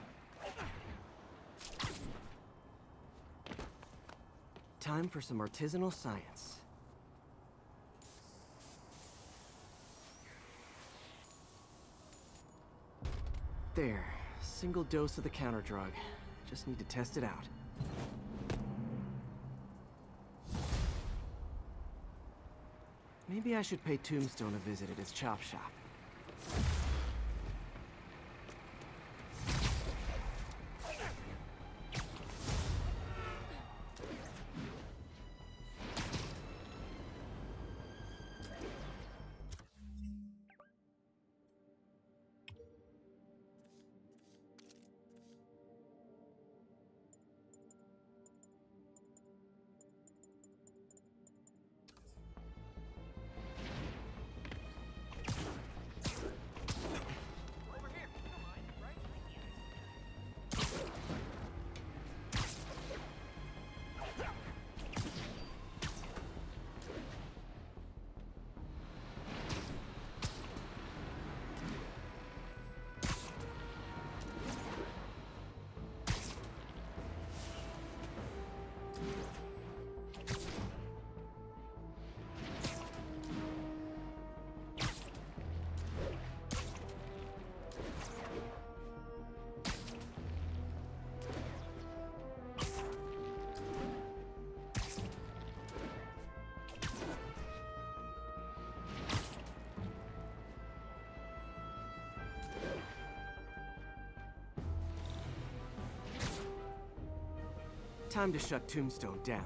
Time for some artisanal science. There. Single dose of the counter drug. Just need to test it out. Maybe I should pay Tombstone a visit at his chop shop. Time to shut Tombstone down.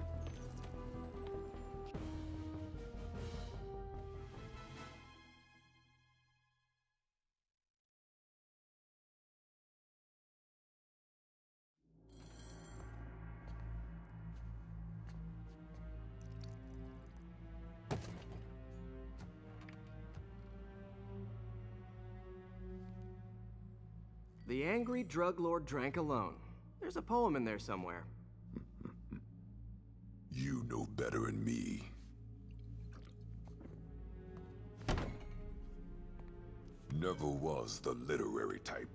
The angry drug lord drank alone. There's a poem in there somewhere. You know better than me. Never was the literary type.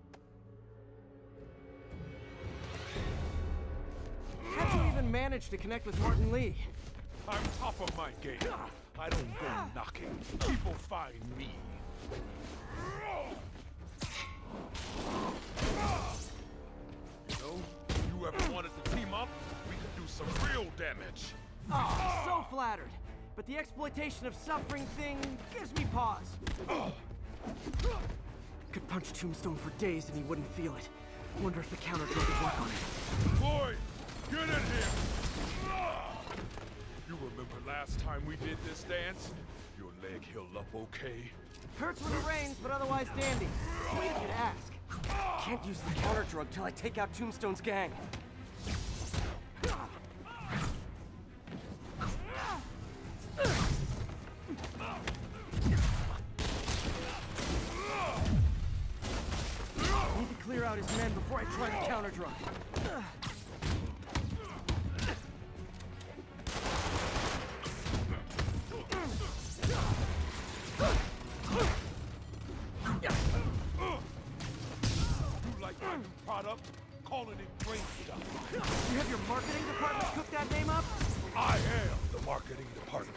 How'd you even manage to connect with Martin Lee? I'm top of my game. I don't go knocking. People find me. You know, if you ever wanted to team up, we could do some real damage. Oh, so flattered. But the exploitation of suffering thing gives me pause. Could punch Tombstone for days and he wouldn't feel it. Wonder if the counter drug would work on it. Boy, get in here! You remember last time we did this dance? Your leg healed up okay? Hurts when it rains, but otherwise dandy. Wait if you'd ask. Can't use the counter drug till I take out Tombstone's gang. Need to clear out his men before I try the counter drug. Product, calling it brain stuff. You have your marketing department cook that name up? I am the marketing department.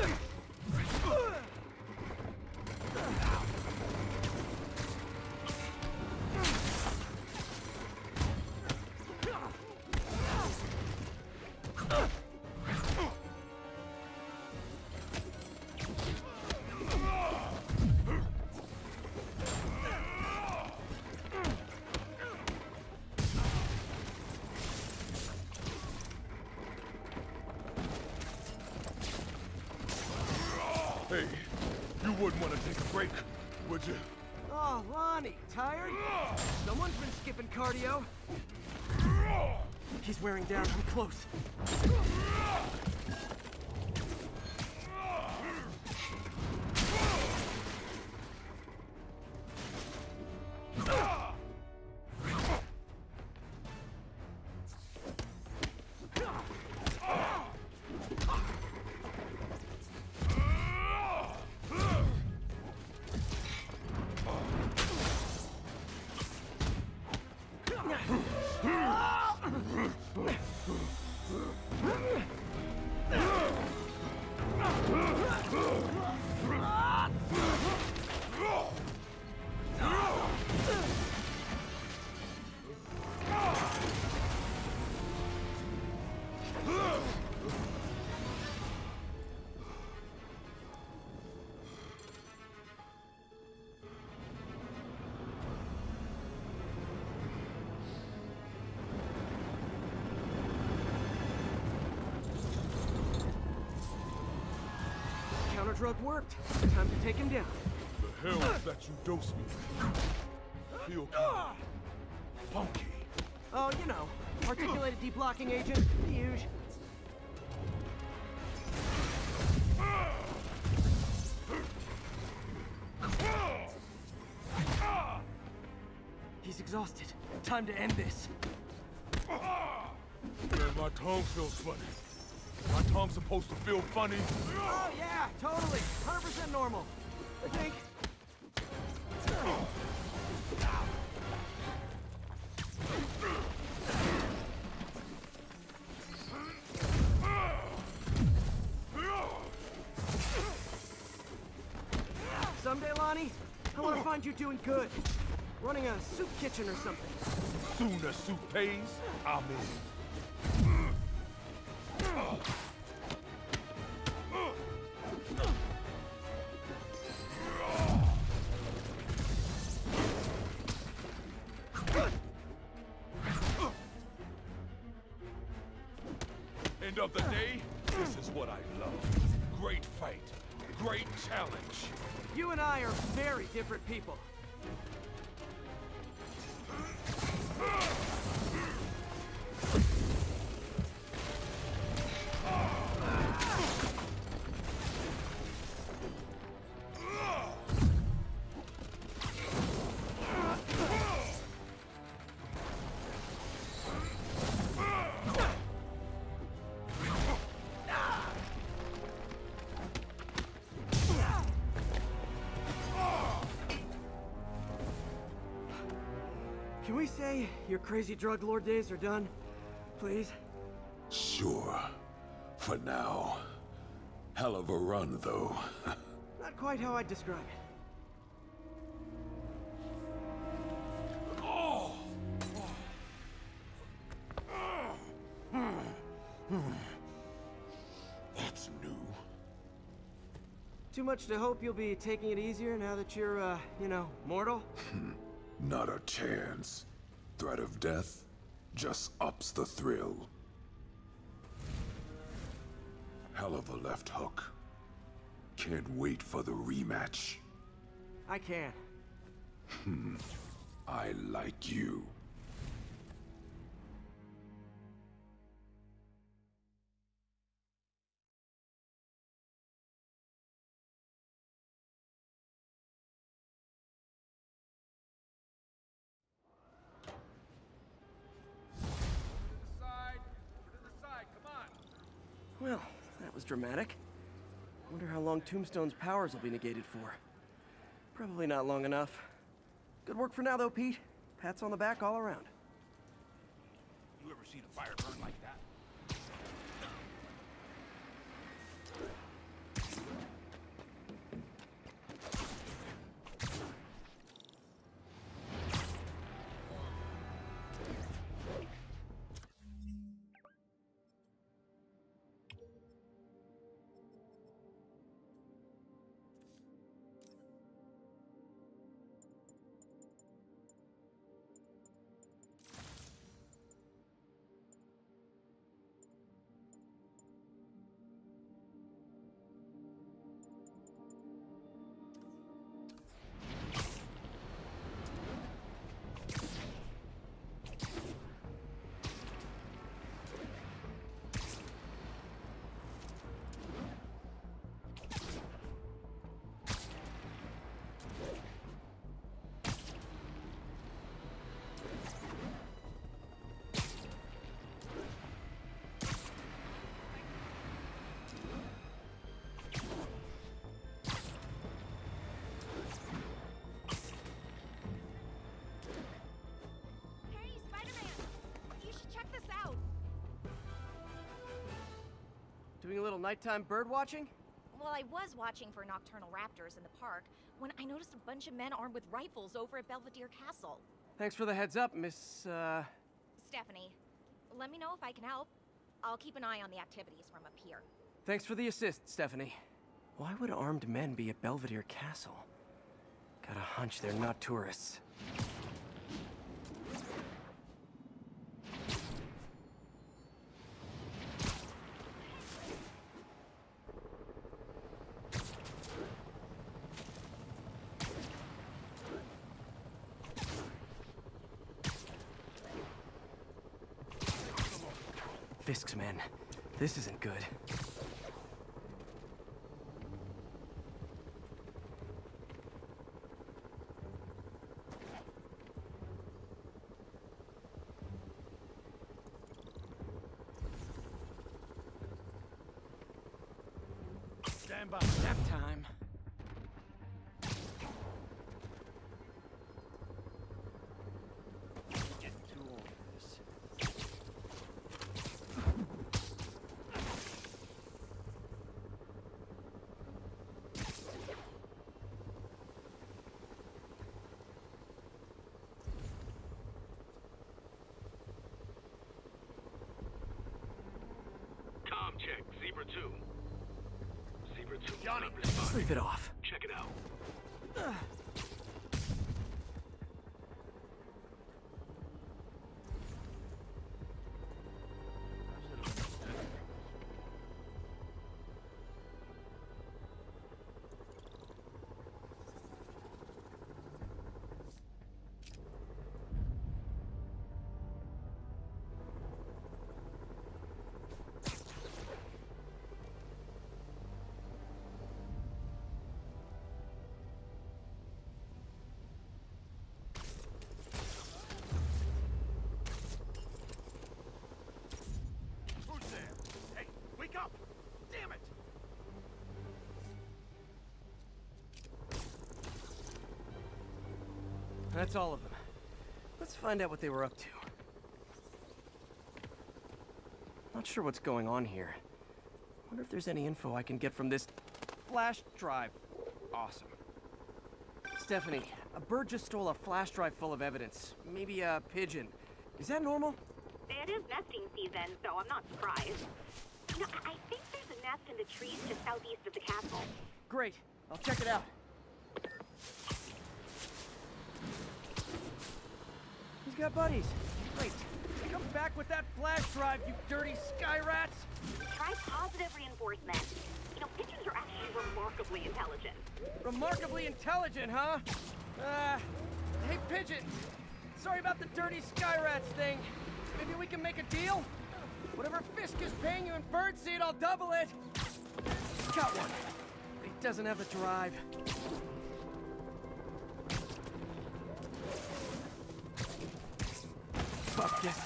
Hey, you wouldn't want to take a break, would you? Oh, Lonnie, tired? Someone's been skipping cardio. He's wearing down. I'm close. drug worked. Time to take him down. The hell is that you dose me with? Feel kind of funky. Oh, you know, articulated deblocking agent, the usual. He's exhausted. Time to end this. Yeah, my tongue feels funny. My tongue's supposed to feel funny. Oh, yeah, totally. one hundred percent normal. I think. Someday, Lonnie, I want to find you doing good. Running a soup kitchen or something. Soon as soup pays, I'm in. End of the day, this is what I love. Great fight. Great challenge. You and I are very different people. Can we say your crazy drug lord days are done? Please? Sure. For now. Hell of a run, though. Not quite how I'd describe it. Oh! That's new. Too much to hope you'll be taking it easier now that you're, uh, you know, mortal? Not a chance. Threat of death just ups the thrill. Hell of a left hook. Can't wait for the rematch. I can. Hmm. I like you. Well, that was dramatic. Wonder how long Tombstone's powers will be negated for. Probably not long enough. Good work for now, though, Pete. Pats on the back all around. You ever seen a fire burn like that? Doing a little nighttime bird watching? Well, I was watching for nocturnal raptors in the park when I noticed a bunch of men armed with rifles over at Belvedere Castle. Thanks for the heads up, Miss, uh... Stephanie, let me know if I can help. I'll keep an eye on the activities from up here. Thanks for the assist, Stephanie. Why would armed men be at Belvedere Castle? Got a hunch they're not tourists. Fisk's men. This isn't good. Stand by. Nap time. Getting too old for this. Com check, Zebra two. Zebra two. Johnny, Sleep it off. Check it out. Who's there? Hey, wake up! Damn it! That's all of them. Let's find out what they were up to. Not sure what's going on here. Wonder if there's any info I can get from this flash drive. Awesome. Stephanie, a bird just stole a flash drive full of evidence. Maybe a pigeon. Is that normal? It is nesting season, so I'm not surprised. You know, I I think there's a nest in the trees just southeast of the castle. Great. I'll check it out. He's got buddies. Great. Come back with that flash drive, you dirty sky rats! Try positive reinforcement. You know, pigeons are actually remarkably intelligent. Remarkably intelligent, huh? Uh, hey, Pigeon. Sorry about the dirty sky rats thing. Maybe we can make a deal? Whatever Fisk is paying you in birdseed, I'll double it. Got one. He doesn't have the drive. Fuck this.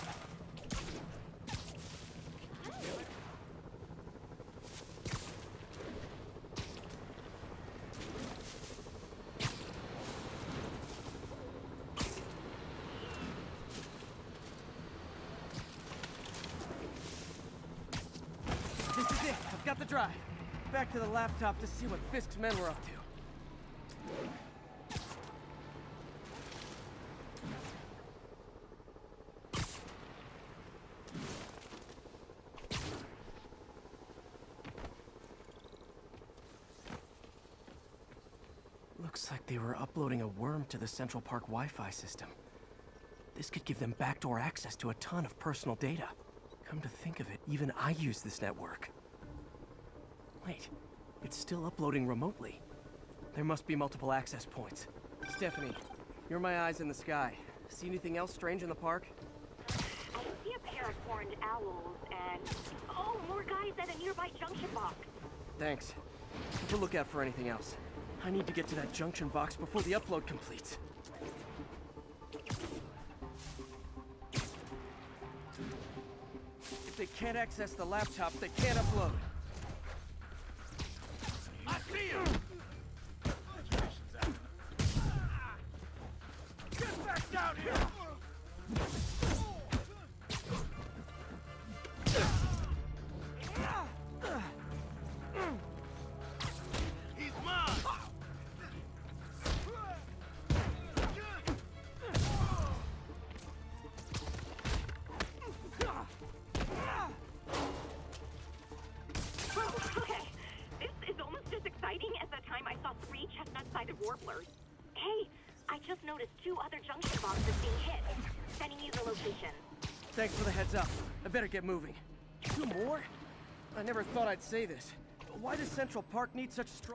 This is it. I've got the drive. Back to the laptop to see what Fisk's men were up to. Looks like they were uploading a worm to the Central Park Wi-Fi system. This could give them backdoor access to a ton of personal data. Come to think of it, even I use this network. Wait, it's still uploading remotely. There must be multiple access points. Stephanie, you're my eyes in the sky. See anything else strange in the park? I see a pair of horned owls and... Oh, more guys at a nearby junction box. Thanks. Keep a lookout for anything else. I need to get to that junction box before the upload completes. If they can't access the laptop, they can't upload. I see him! Get back down here! He's mine! Okay, this is almost as exciting as the time I saw three chestnut-sided warblers. Hey, I just noticed two other junction boxes being hit. Sending you the location. Thanks for the heads up. I better get moving. Two more? I never thought I'd say this. But why does Central Park need such strong...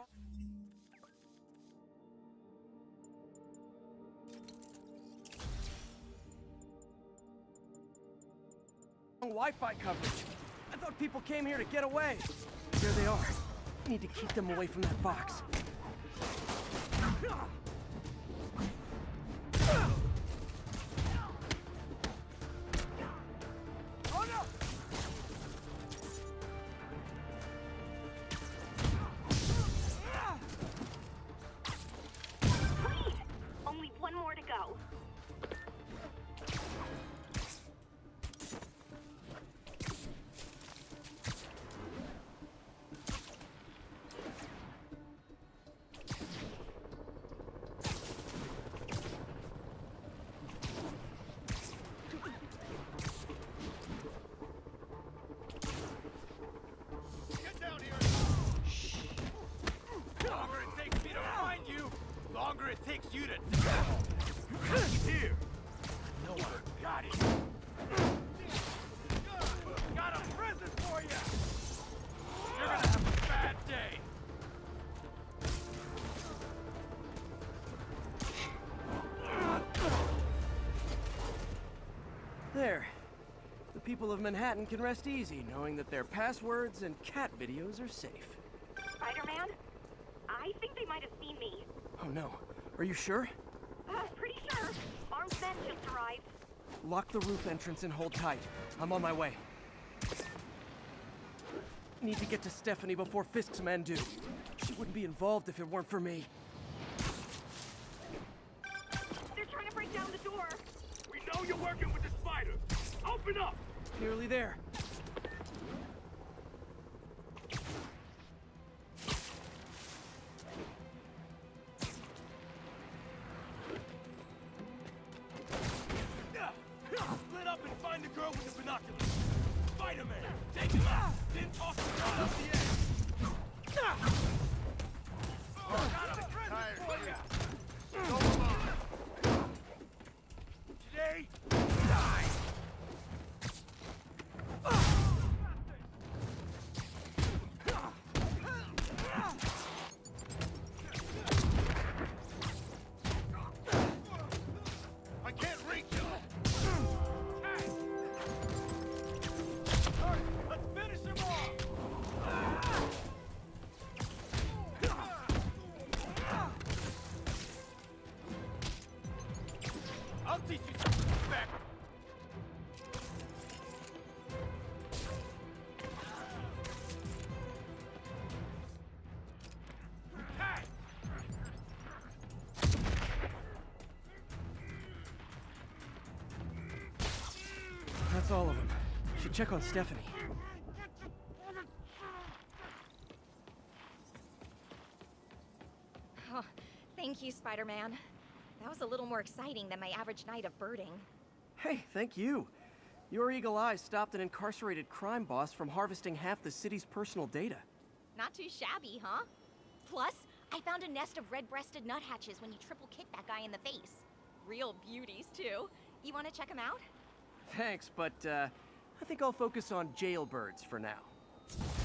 Wi-Fi coverage. I thought people came here to get away. Here they are. Need to keep them away from that box. Oh no! Please! Only one more to go. Get down here! Shh! The longer it takes me to find you, the longer it takes you to die. Here! No one got it! Got a present for you! You're gonna have a bad day! There. The people of Manhattan can rest easy knowing that their passwords and cat videos are safe. Spider-Man? I think they might have seen me. Oh no. Are you sure? Uh, pretty sure. Armed men just arrived. Lock the roof entrance and hold tight. I'm on my way. Need to get to Stephanie before Fisk's men do. She wouldn't be involved if it weren't for me. They're trying to break down the door. We know you're working with the spider! Open up! Nearly there. Split up and find the girl with the binoculars. Spider-Man, take him out, then toss him right up the edge. Oh, got a present for ya. Go along. Today, die. I can't reach you. All right, let's finish him off. I'll teach you some respect. Hey! That's all of them. Should check on Stephanie. Oh, thank you, Spider-Man. That was a little more exciting than my average night of birding. Hey, thank you. Your eagle eye stopped an incarcerated crime boss from harvesting half the city's personal data. Not too shabby, huh? Plus, I found a nest of red-breasted nuthatches when you triple kicked that guy in the face. Real beauties, too. You want to check them out? Thanks, but uh, I think I'll focus on jailbirds for now.